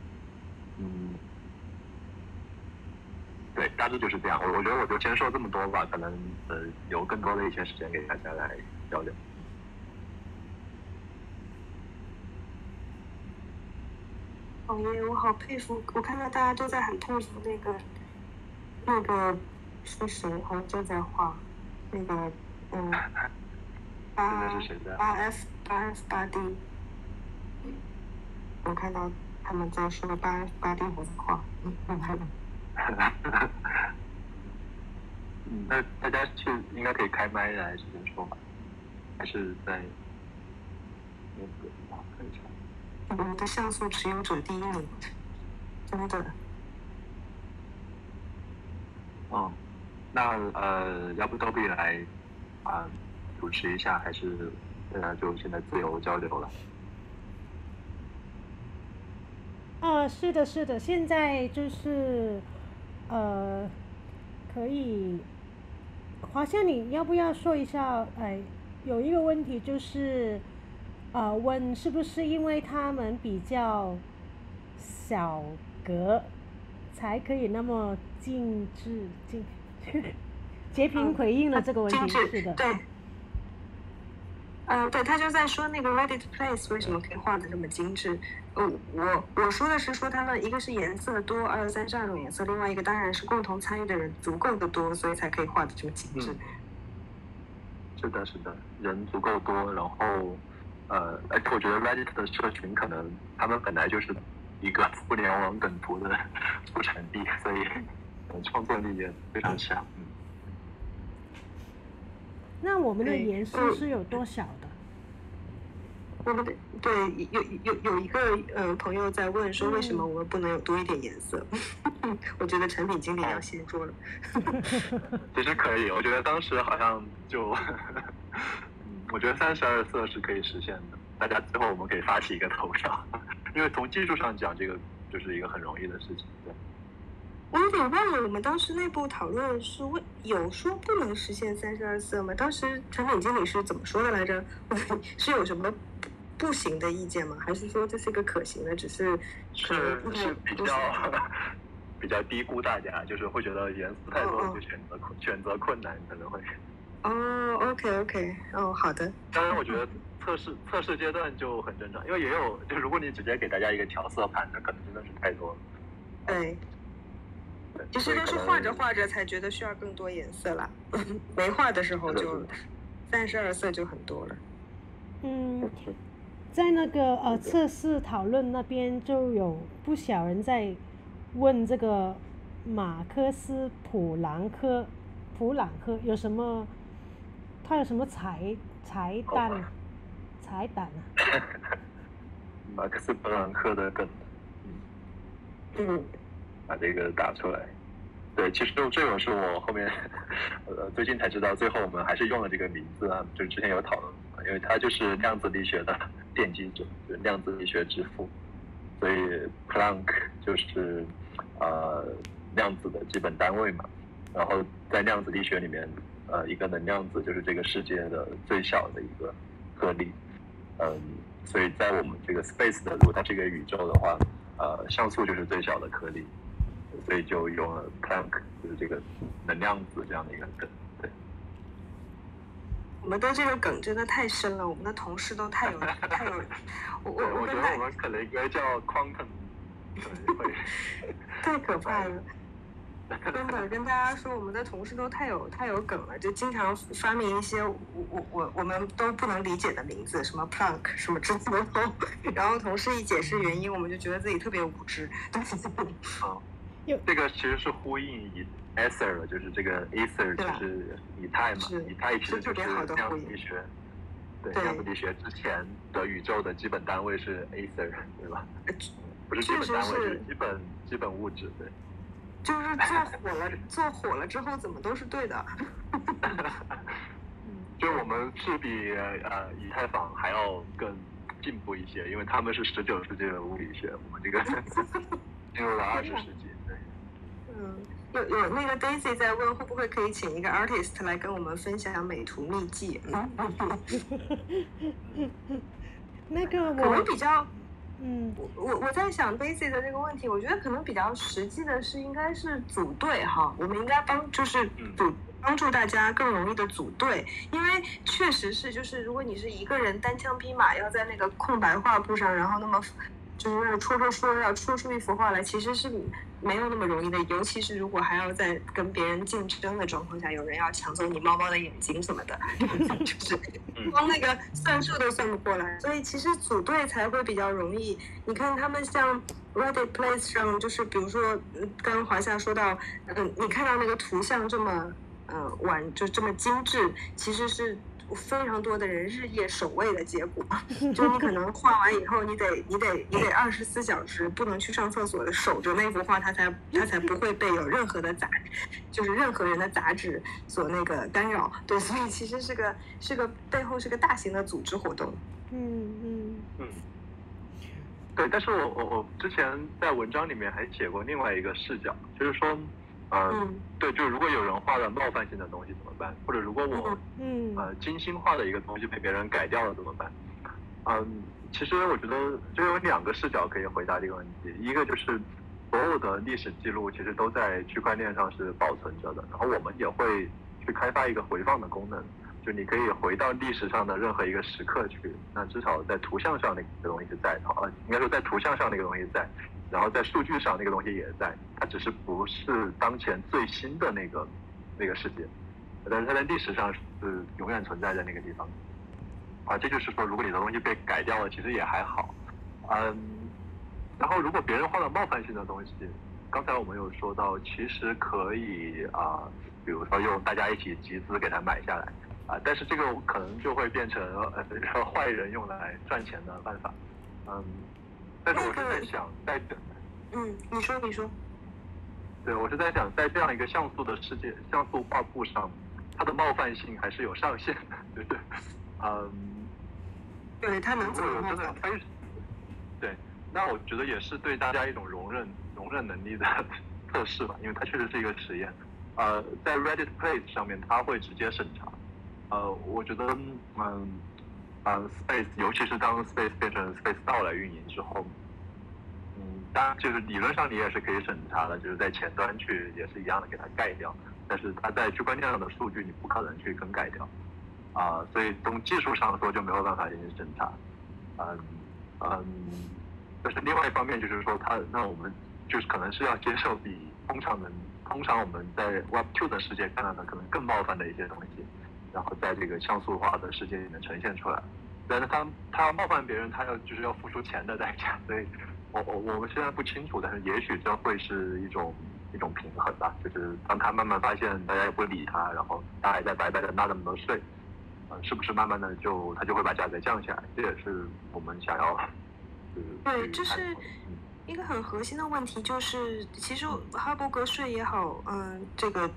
对，大致就是这样。我觉得我就先说这么多吧，可能有更多的一些时间给大家来交流。 好耶，我好佩服！我看到大家都在很佩服那个是谁？好像就在画那个8F8D，我看到他们在说8F8D，我在画。 那大家应该可以开麦来直接说吧，还是在那个看一下。 我们的像素持有者第1名，真的。 那要不Toby来主持一下，还是大家就现在自由交流了？ 是的，是的，现在就是可以，华夏，你要不要说一下？有一个问题就是，问是不是因为他们比较小格，才可以那么截屏回应了这个问题，是的。 对。 对，他就在说那个 Reddit Place 为什么可以画的这么精致。我说的是说他们一个是颜色多，32种颜色，另外一个当然是共同参与的人足够的多，所以才可以画的这么精致。 是的，是的，人足够多，然后而且我觉得 Reddit 的社群可能他们本来就是一个互联网梗图的出产地，所以创作力也非常强。 那我们的颜色是有多少的？ 我们对有一个朋友在问说，为什么我们不能有多一点颜色？我觉得产品经理要先说了。 其实可以，我觉得当时好像就，我觉得32色是可以实现的。大家最后我们可以发起一个投票，因为从技术上讲，这个就是一个很容易的事情。对。 我有点忘了，我们当时内部讨论是有说不能实现32色吗？当时产品经理是怎么说的来着？是有什么不行的意见吗？还是说这是一个可行的，只是是比较低估大家，就是会觉得颜色太多就选择困难，可能会。 OK， 好的。 当然，我觉得测试阶段就很正常，因为也有就如果你直接给大家一个调色盘，那可能真的是太多了。 对。其实都是画着画着才觉得需要更多颜色了，没画的时候就32色就很多了。 在那个测试讨论那边就有不少人在问这个马克思普朗克有什么，他有什么彩蛋啊？ 马克思普朗克的梗，把这个打出来。对，其实这种是我后面最近才知道，最后我们还是用了这个名字啊，就之前有讨论，因为他就是量子力学的奠基者，就是量子力学之父，所以 Planck 就是量子的基本单位嘛。然后在量子力学里面，一个能量子就是这个世界的最小的一个颗粒，所以在我们这个 space 的，如果它是一个宇宙的话，像素就是最小的颗粒。所以就用了 Planck， 就是这个能量子这样的一个梗。对， 我们的这个梗真的太深了，我们的同事都太有， 我觉得我们可能应该叫 Quantum， 会太可怕了。真的跟大家说，我们的同事都太有梗了，就经常发明一些我们都不能理解的名字，什么 Planck 什么之类的，然后同事一解释原因，我们就觉得自己特别无知。 这个其实是呼应Ether， 就是这个 Ether 就是以太嘛，以太其实就是量子力学，对，量子力学之前的宇宙的基本单位是 Ether， 对吧？不是基本单位，是基本物质，对。 就是做火了之后怎么都是对的。 就我们是比以太坊还要更进步一些，因为他们是19世纪的物理学，我们这个进入了20世纪。 对。有那个 Daisy 在问，会不会可以请一个 artist 来跟我们分享美图秘籍？ 那个可能比较。我在想 Daisy 的这个问题，我觉得可能比较实际的是应该是组队哈，我们应该帮助大家更容易的组队，因为确实是就是如果你是一个人单枪匹马要在那个空白画布上，然后那么就是要戳出一幅画来，其实是没有那么容易的，尤其是如果还要在跟别人竞争的状况下，有人要抢走你猫猫的眼睛什么的，就是光那个算数都算不过来，所以其实组队才会比较容易。你看他们像 Reddit Place 上，就是比如说刚刚华夏说到，你看到那个图像这么就这么精致，其实是非常多的人日夜守卫的结果。就你可能画完以后，你得24小时不能去上厕所的守着那幅画，它才不会被有任何的就是任何人的杂质所那个干扰。对，所以其实是个背后是个大型的组织活动。 对，但是我之前在文章里面还写过另外一个视角，就是说。对，就如果有人画了冒犯性的东西怎么办？或者如果我精心画的一个东西被别人改掉了怎么办？其实我觉得就有2个视角可以回答这个问题。一个就是所有的历史记录其实都在区块链上是保存着的，然后我们也会去开发一个回放的功能， 就你可以回到历史上的任何一个时刻去，那至少在图像上那个东西是在，应该说在图像上那个东西在，然后在数据上那个东西也在，它只是不是当前最新的那个世界，但是它在历史上是永远存在在那个地方。这就是说，如果你的东西被改掉了，其实也还好。然后如果别人画了冒犯性的东西，刚才我们有说到，其实可以比如说用大家一起集资给它买下来但是这个可能就会变成坏人用来赚钱的办法。但是我是在想， 你说。 对，我是在想，在这样一个像素的世界、像素画布上，它的冒犯性还是有上限的，对不对？ 对，它能怎么冒犯？ 对，那我觉得也是对大家一种容忍能力的测试吧，因为它确实是一个实验。在 Reddit Place 上面，它会直接审查。我觉得Space， 尤其是当 Space 变成 Space DAO 来运营之后，当然就是理论上你也是可以审查的，就是在前端去也是一样的给它盖掉，但是它在区块链上的数据你不可能去更改掉。所以从技术上说就没有办法进行审查。但是另外一方面就是说那我们就是可能是要接受比通常我们在 Web2 的世界看到的可能更冒犯的一些东西，然后在这个像素化的世界里面呈现出来。但是他冒犯别人，他就是要付出钱的代价，所以我们现在不清楚，但是也许这会是一种平衡吧，就是当他慢慢发现大家也不理他，然后他还在白白的纳那么多税，是不是慢慢的他就会把价格降下来？这也是我们想要对，这是一个很核心的问题，就是其实哈伯格税也好，这个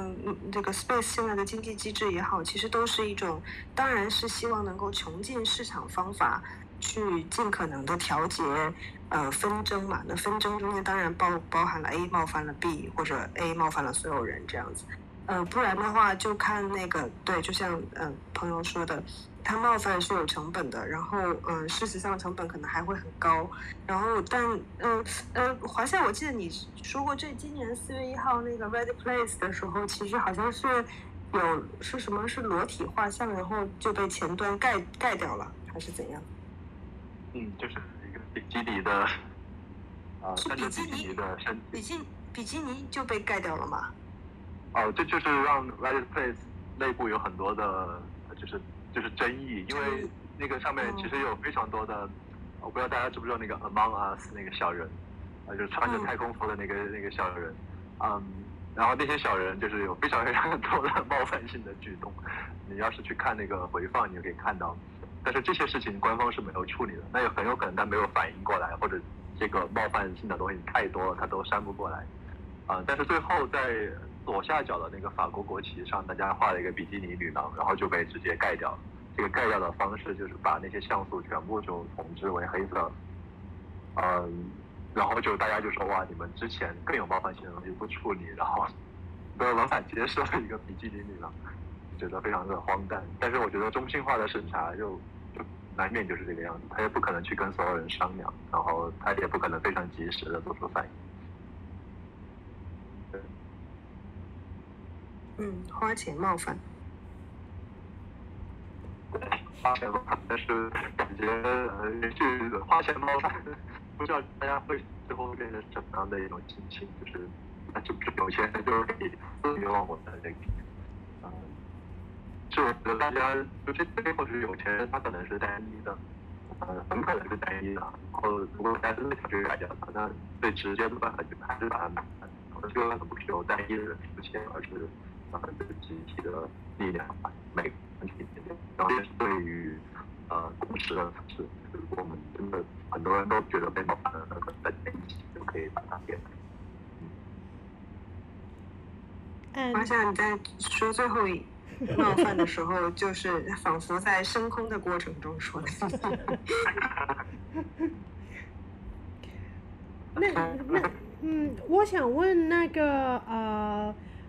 Space 现在的经济机制也好，其实都是一种，当然是希望能够穷尽市场方法去尽可能的调节纷争嘛。那纷争中间当然包含了 A 冒犯了 B， 或者 A 冒犯了所有人这样子。不然的话就看那个，对，就像朋友说的，它冒犯是有成本的，然后事实上成本可能还会很高，然后华夏，我记得你说过，今年4月1号那个 Reddit Place 的时候，其实好像是什么是裸体画像，然后就被前端盖掉了，还是怎样？ 就是一个比基尼的是比基尼就被盖掉了吗？ 这就是让 Reddit Place 内部有很多的就是争议，因为那个上面其实有非常多的，我不知道大家知不知道那个 Among Us 那个小人，就是穿着太空服的那个小人，然后那些小人就是有非常非常多的冒犯性的举动，你要是去看那个回放，你就可以看到，但是这些事情官方是没有处理的，那也很有可能他没有反应过来，或者这个冒犯性的东西太多了，他都删不过来，但是最后在左下角的那个法国国旗上，大家画了一个比基尼女郎，然后就被直接盖掉了。这个盖掉的方式就是把那些像素全部就重置为黑色，然后就大家就说哇，你们之前更有冒犯性的东西不处理，然后没有办法接受一个比基尼女郎，觉得非常的荒诞。但是我觉得中性化的审查就难免就是这个样子，他也不可能去跟所有人商量，然后他也不可能非常及时的做出反应。 花钱冒犯。 花钱冒犯，但是感觉去花钱冒犯，不知道大家会最后变成什么样的一种心情，就是是不是有钱人就是可以肆意忘我的这个，是我觉得大家就这背后是有钱人，他可能是单一的，很可能是单一的。然后如果大家真的想去改掉它，那最直接的办法就还是把它买了。这个可能不是由单一的人出钱，而是集体的力量，每个人去解决。然后也是对于共识的测试，我们真的很多人都觉得被冒犯了，那可能在一起就可以把它变。 华夏，你在说最后一冒犯的时候，就是仿佛在升空的过程中说的。 我想问那个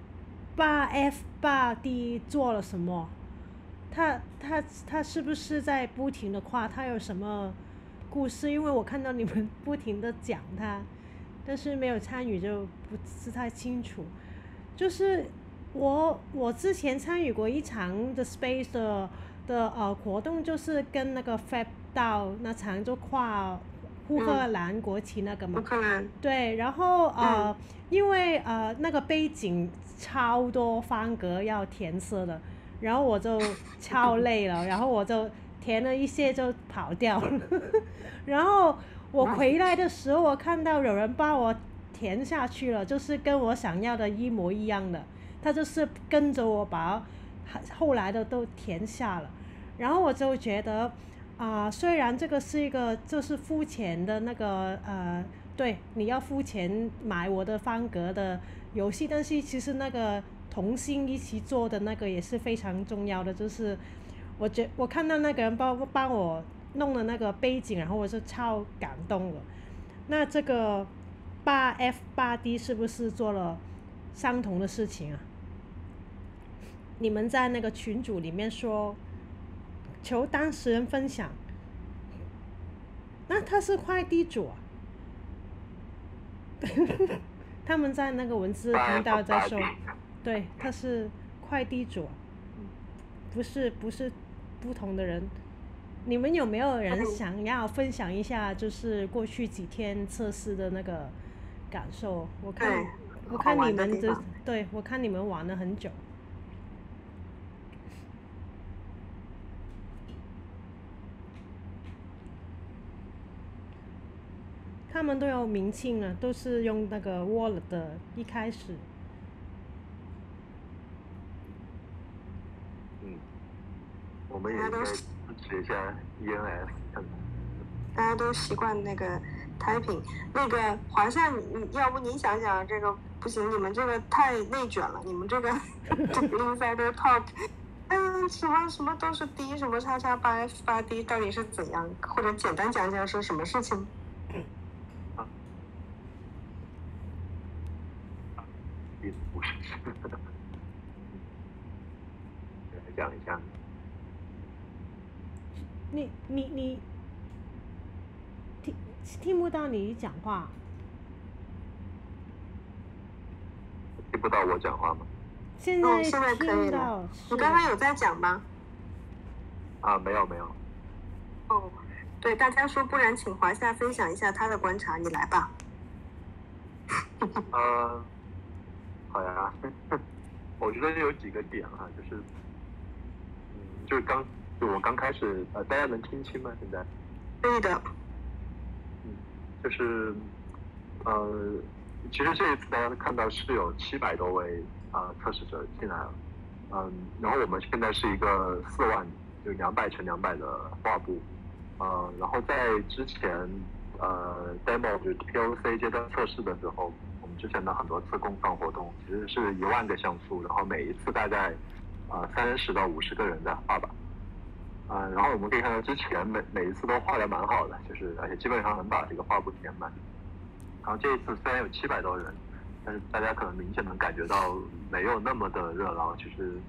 8F8D 做了什么？他是不是在不停的夸他有什么故事？因为我看到你们不停的讲他，但是没有参与就不是太清楚。就是我之前参与过一场的 Space 的活动，就是跟那个 Fab 到那场就跨乌克兰国旗那个嘛。 乌克兰。 对，然后因为那个背景超多方格要填色的，然后我就超累了，然后我就填了一些就跑掉了，然后我回来的时候，我看到有人帮我填下去了，就是跟我想要的一模一样的，他就是跟着我把后来的都填下了，然后我就觉得虽然这个是一个就是付钱的那个对，你要付钱买我的方格的游戏，但是其实那个同心一起做的那个也是非常重要的，就是我看到那个人帮我弄了那个背景，然后我就超感动了。那这个8F8D 是不是做了相同的事情啊？你们在那个群组里面说求当事人分享，那他是快递主啊？他们在那个文字频道在说，对，他是快递主啊，不是不同的人。你们有没有人想要分享一下，就是过去几天测试的那个感受？我看你们对，我看你们玩了很久。他们都有明庆啊，都是用那个 Wallet 的，一开始。 我们也应该支持一下 ENS。 大家都习惯那个 typing。那个华夏，要不你想想这个不行，你们这个太内卷了，你们这个insider talk，什么都是 D， 什么叉叉8F8D 到底是怎样？或者简单讲讲是什么事情？ 不是，来讲一下。 你听不到你讲话？ 听不到我讲话吗？ 现在可以了。你刚刚有在讲吗？ 没有。 哦，对，大家说，不然请华夏分享一下他的观察，你来吧。 好呀，我觉得有几个点哈，就我刚开始，大家能听清吗？现在？ 对的。 就是其实这一次大家看到是有700多位测试者进来了，然后我们现在是一个4万，就200乘200的画布，然后在之前demo 就是 POC 阶段测试的时候，我们之前的很多次共创活动其实是1万个像素，然后每一次大概30到50个人在画吧。然后我们可以看到之前每一次都画得蛮好的，而且基本上能把这个画布填满。然后这一次虽然有700多人，但是大家可能明显能感觉到没有那么的热闹。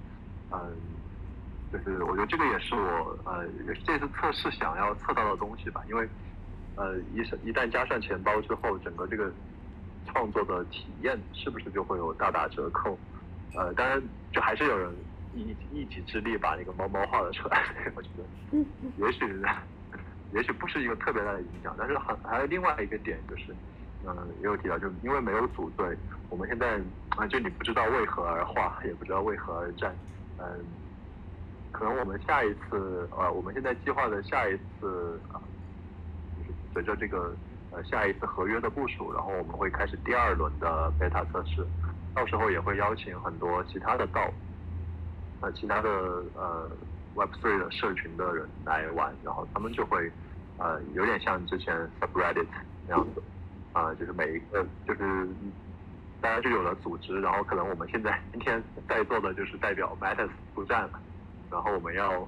就是我觉得这个也是我这次测试想要测到的东西吧，因为一旦加上钱包之后，整个这个创作的体验是不是就会有大打折扣？当然就还是有人一己之力把那个猫猫画了出来，我觉得也许不是一个特别大的影响，但是还有另外一个点就是，也有提到，就因为没有组队，我们现在就你不知道为何而画，也不知道为何而战，可能我们下一次我们现在计划的下一次就是随着这个下一次合约的部署，然后我们会开始第2轮的 beta 测试，到时候也会邀请很多其他的道。其他的Web3 的社群的人来玩，然后他们就会有点像之前 Subreddit 那样子，就是每一个就是大家就有了组织，然后可能我们现在今天在座的就是代表 Matters 出战了，然后我们要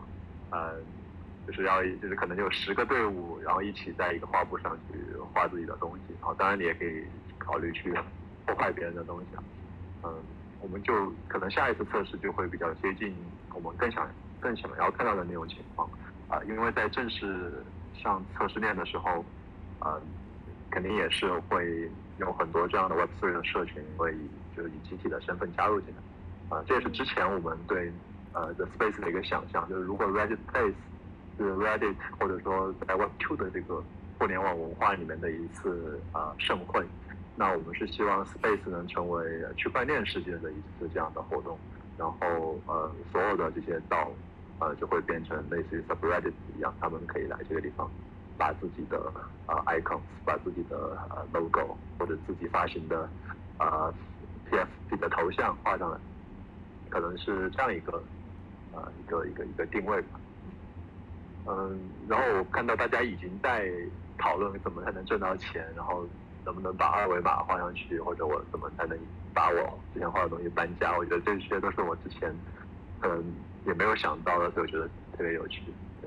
就是可能有10个队伍，然后一起在一个画布上去画自己的东西，然后当然你也可以考虑去破坏别人的东西我们就可能下一次测试就会比较接近我们更想要看到的那种情况因为在正式上测试链的时候肯定也是会有很多这样的 Web3 的社群会就以集体的身份加入进来这也是之前我们对The Space 的一个想象，就是如果 Reddit Place 是 Reddit 或者说在 Web2 的这个互联网文化里面的一次盛会，那我们是希望 Space 能成为区块链世界的一次这样的活动，然后所有的这些道就会变成类似于 subreddit 一样，他们可以来这个地方把自己的icons， 把自己的logo 或者自己发行的PFP 的头像画上来，可能是这样一个一个定位吧。然后我看到大家已经在讨论怎么才能挣到钱，然后能不能把二维码画上去，或者我怎么才能把我之前画的东西搬家。我觉得这些都是我之前可能也没有想到的，所以我觉得特别有趣。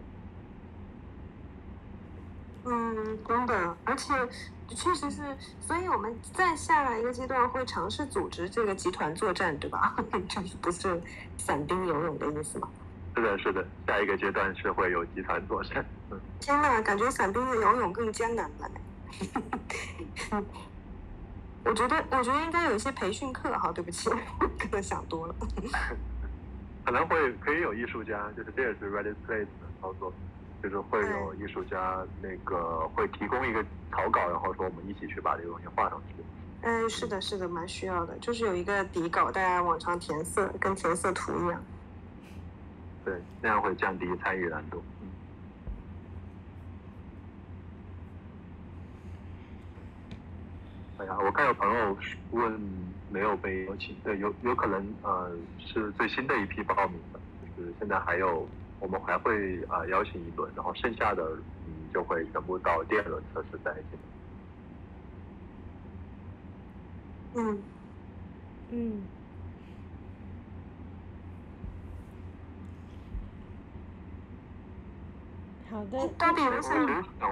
真的，而且确实是，所以我们再下来一个阶段会尝试组织这个集团作战，对吧？就是不是散兵游泳的意思吗？ 是的，是的，下一个阶段是会有集团作战。 天哪，感觉伞兵的游泳更艰难了呢。我觉得应该有一些培训课哈，对不起，我可能想多了。 可能可以有艺术家，就是这也是 Reddit Place 的操作，就是会有艺术家那个会提供一个草稿，然后说我们一起去把这个东西画上去。 是的，是的，蛮需要的，就是有一个底稿，大家往上填色，跟填色图一样。 对，那样会降低参与难度。哎呀，我看有朋友问没有被邀请，对，有可能是最新的一批报名的，就是现在我们还会邀请一轮，然后剩下的就会全部到第二轮测试再进。 好的。 到底我想，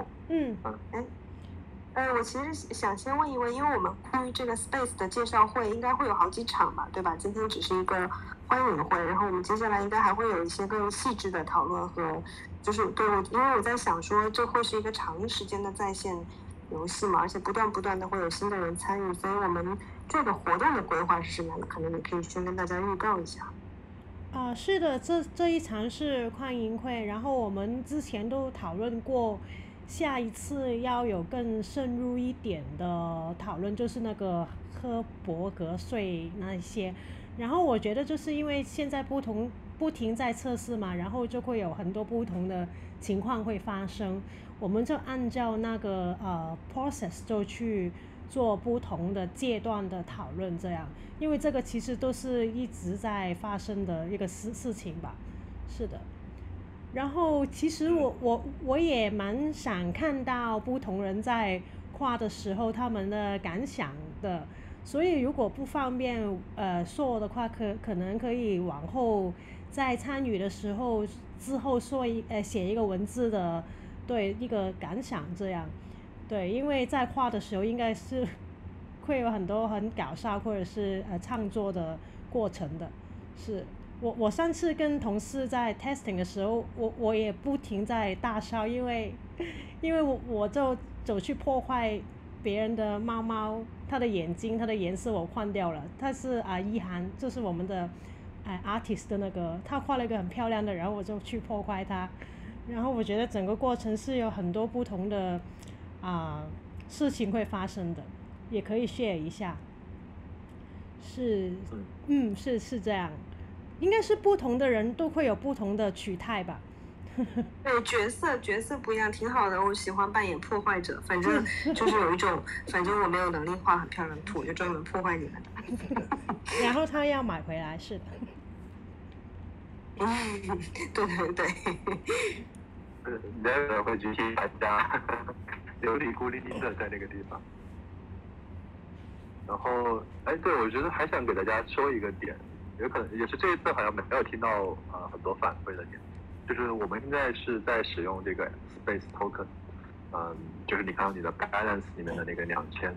我其实想先问一问，因为我们关于这个 Space 的介绍会应该会有好几场吧，对吧？今天只是一个欢迎会，然后我们接下来应该还会有一些更细致的讨论和，就是对我，因为我在想说这会是一个长时间的在线游戏嘛，而且不断的会有新的人参与，所以我们这个活动的规划是什么样的？可能也可以先跟大家预告一下。 是的，这一场是欢迎会，然后我们之前都讨论过，下一次要有更深入一点的讨论，就是那个喝伯格税那些。然后我觉得就是因为现在不停在测试嘛，然后就会有很多不同的情况会发生，我们就按照那个process 就去做不同的阶段的讨论，这样，因为这个其实都是一直在发生的一个事情吧。是的。然后其实我也蛮想看到不同人在跨的时候他们的感想的，所以如果不方便说的话，可能可以往后在参与的时候之后写一个文字的，对，一个感想这样。对，因为在跨的时候应该是会有很多很搞笑或者是创作的过程的。是我上次跟同事在 testing 的时候，我也不停在大笑，因为我就走去破坏别人的猫猫，它的眼睛它的颜色我换掉了，它是一涵，就是我们的artist 的那个，他画了一个很漂亮的，然后我就去破坏它，然后我觉得整个过程是有很多不同的事情会发生的，也可以 share 一下。是这样，应该是不同的人都会有不同的取态吧。 对，角色不一样，挺好的。我喜欢扮演破坏者，反正就是有一种，反正我没有能力画很漂亮的图，我就专门破坏你们的。 然后他要买回来，是的。 对。 你待会会集体搬家，有你孤零零的在那个地方。然后，对，我觉得还想给大家说一个点，有可能也是这一次好像没有听到很多反馈的点，就是我们现在是在使用这个 Space Token，就是你看到你的 Balance 里面的那个2000，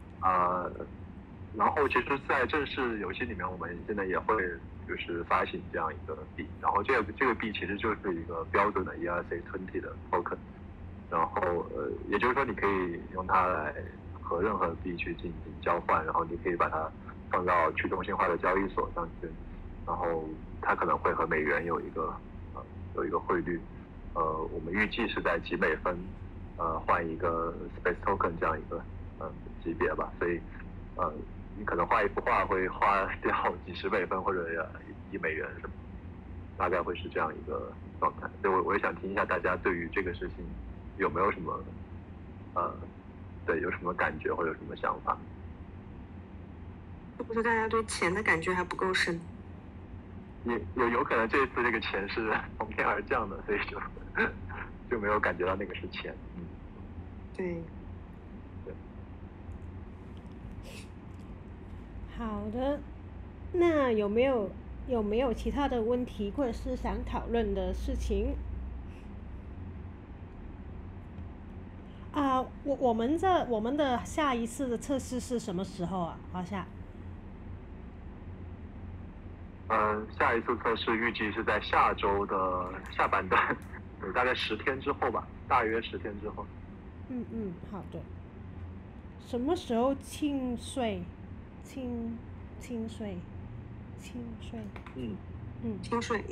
然后其实，在正式游戏里面，我们现在也会就是发行这样一个币，然后这个币其实就是一个标准的 ERC20 的 Token， 然后也就是说你可以用它来和任何币去进行交换，然后你可以把它放到去中心化的交易所上去， 然后它可能会和美元有一个汇率，我们预计是在几美分换一个 Space Token 这样一个级别吧，所以你可能画一幅画会花掉几十美分或者1美元什么，大概会是这样一个状态。所以我也想听一下大家对于这个事情有没有什么对有什么感觉或者有什么想法？ 是不是大家对钱的感觉还不够深？ 有可能这一次这个钱是从天而降的，所以就没有感觉到那个是钱。 对。 好的，那有没有其他的问题或者是想讨论的事情？我们的下一次的测试是什么时候啊？华夏？ 下一次测试预计是在下周的下半段，大概10天之后吧，大约10天之后。 好的。什么时候清税？清税。 清税。 清税。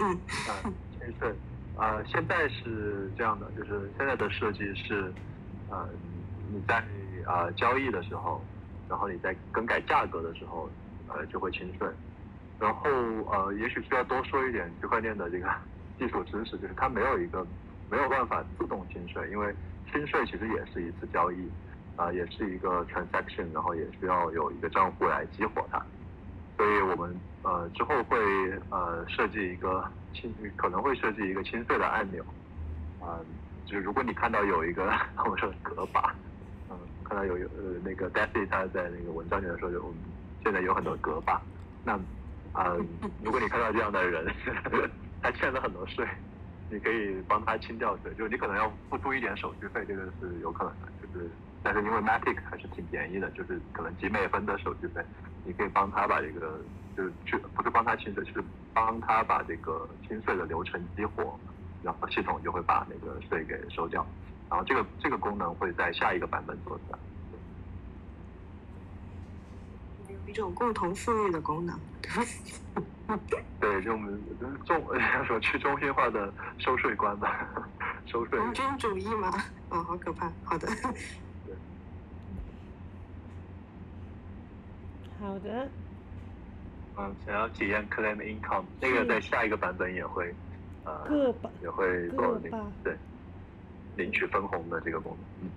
现在是这样的，就是现在的设计是，你在交易的时候，然后你在更改价格的时候，就会清税。然后也许需要多说一点区块链的这个技术知识，就是它没有办法自动清税，因为清税其实也是一次交易，也是一个 transaction， 然后也需要有一个账户来激活它。所以我们之后会设计一个可能会设计一个清税的按钮，就是如果你看到有一个我们说格靶，看到有那个 Daisy 他在那个文章里面说，我们现在有很多格靶，那如果你看到这样的人，他欠了很多税，你可以帮他清掉税，就是你可能要付出一点手续费，这个是有可能的，但是因为 Matic 还是挺便宜的，就是可能几美分的手续费，你可以帮他把这个不是帮他清税，是帮他把这个清税的流程激活，然后系统就会把那个税给收掉，然后这个功能会在下一个版本做出来。 有一种共同富裕的功能， 对，就我们说去中心化的收税官吧，收税。 人均主义吗？好可怕。好的。 好的。 想要体验 claim income， 那个在下一个版本也会也会做那个对领取分红的这个功能。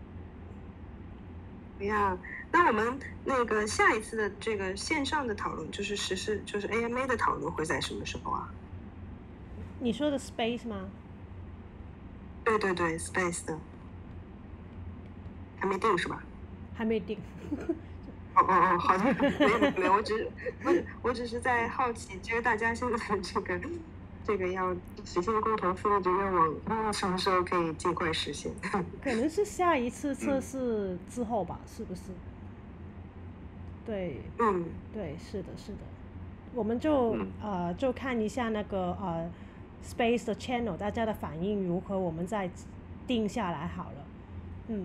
那我们那个下一次的这个线上的讨论，就是就是 AMA 的讨论会在什么时候啊？ 你说的 Space 吗？ 对 Space 的，还没定是吧？ 还没定。 好的，没有，我只是在好奇，就是大家现在这个要实现共同富裕的愿望，什么时候可以尽快实现？ 可能是下一次测试之后吧，是不是？对。对，是的。我们就看一下那个Space 的 channel， 大家的反应如何，我们再定下来好了。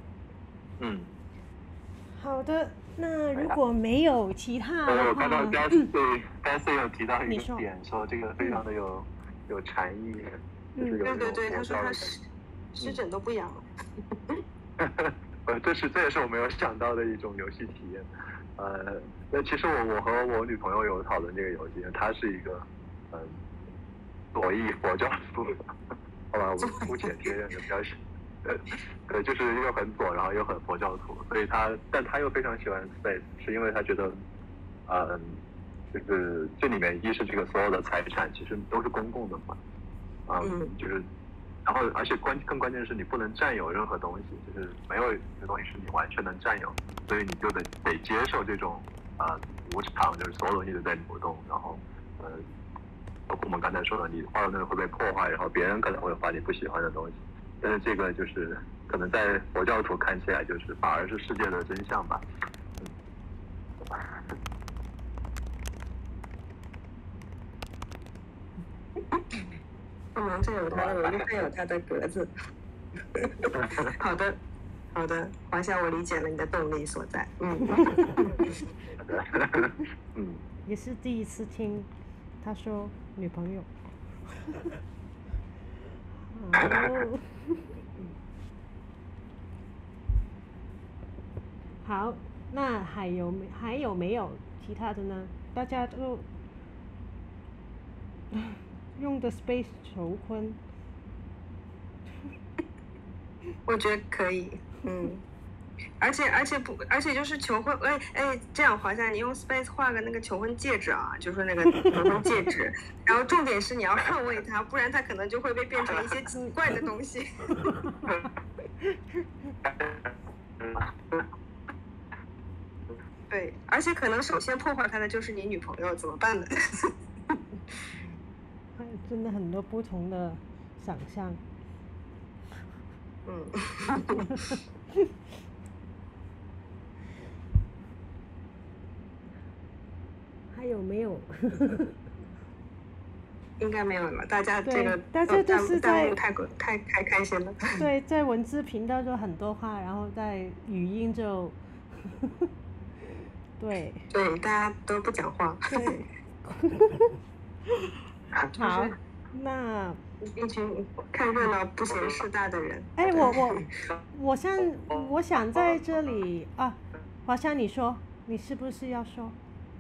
好的，那如果没有其他的话， 我看到Daisy有提到一个点，说这个非常的有禅意，就是有对，他说他湿疹都不痒了。 这也是我没有想到的一种游戏体验。那其实我和我女朋友有讨论这个游戏，她是一个左翼佛教徒，好吧，我们姑且贴认就比较对，就是又很左，然后又很佛教徒，所以但他又非常喜欢 Space， 是因为他觉得，就是这里面一是这个所有的财产其实都是公共的嘛，就是，然后而且更关键的是你不能占有任何东西，就是没有一个东西是你完全能占有，所以你就得接受这种无常，就是所有东西都在流动，然后包括我们刚才说的，你画的那个会被破坏，然后别人可能会画你不喜欢的东西。但是这个就是可能在佛教徒看起来就是反而是世界的真相吧。 不能占有它的容易占有它的格子。好的，华夏，我理解了你的动力所在。 也是第一次听。 他说女朋友。好，那还有没有其他的呢？大家都用的 space 求婚。 我觉得可以，而且就是求婚，这样华夏，你用 space 画个那个求婚戒指啊，就是那个求婚戒指，然后重点是你要捍卫它，不然它可能就会被变成一些奇怪的东西。对，而且可能首先破坏它的就是你女朋友，怎么办呢？ 真的很多不同的想象。还有没有？ 应该没有了，大家这个大家都是在太开心了。 对，在文字频道就很多话，然后在语音就对， 大家都不讲话。 对。好，那一群看热闹不嫌事大的人。 我想在这里啊，华夏，你说，你是不是要说？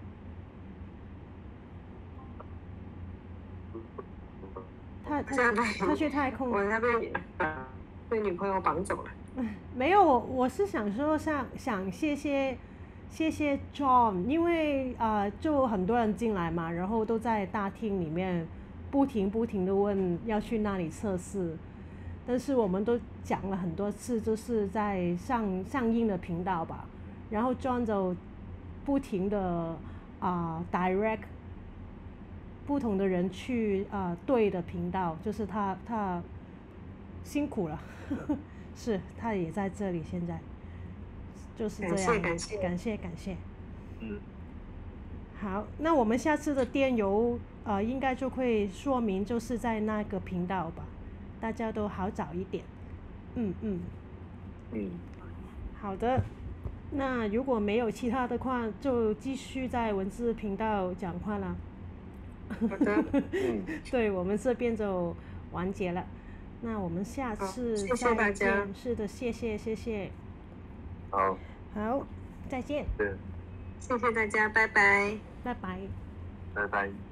他去太空， 我要被女朋友绑走了。 没有，我是想说想谢谢 John， 因为就很多人进来嘛，然后都在大厅里面不停的问要去哪里测试，但是我们都讲了很多次，就是在上映的频道吧，然后 John 就不停的direct 不同的人去对的频道，就是他辛苦了。是，他也在这里，现在就是这样。感谢。好，那我们下次的电邮应该就会说明就是在那个频道吧，大家都好找一点。好的，那如果没有其他的话，就继续在文字频道讲话了。 好的。 对，我们这边就完结了。那我们下次再见。 谢谢大家。 是的，谢谢。 好， 再见。 对， 谢谢大家，拜拜。 拜拜。 拜拜。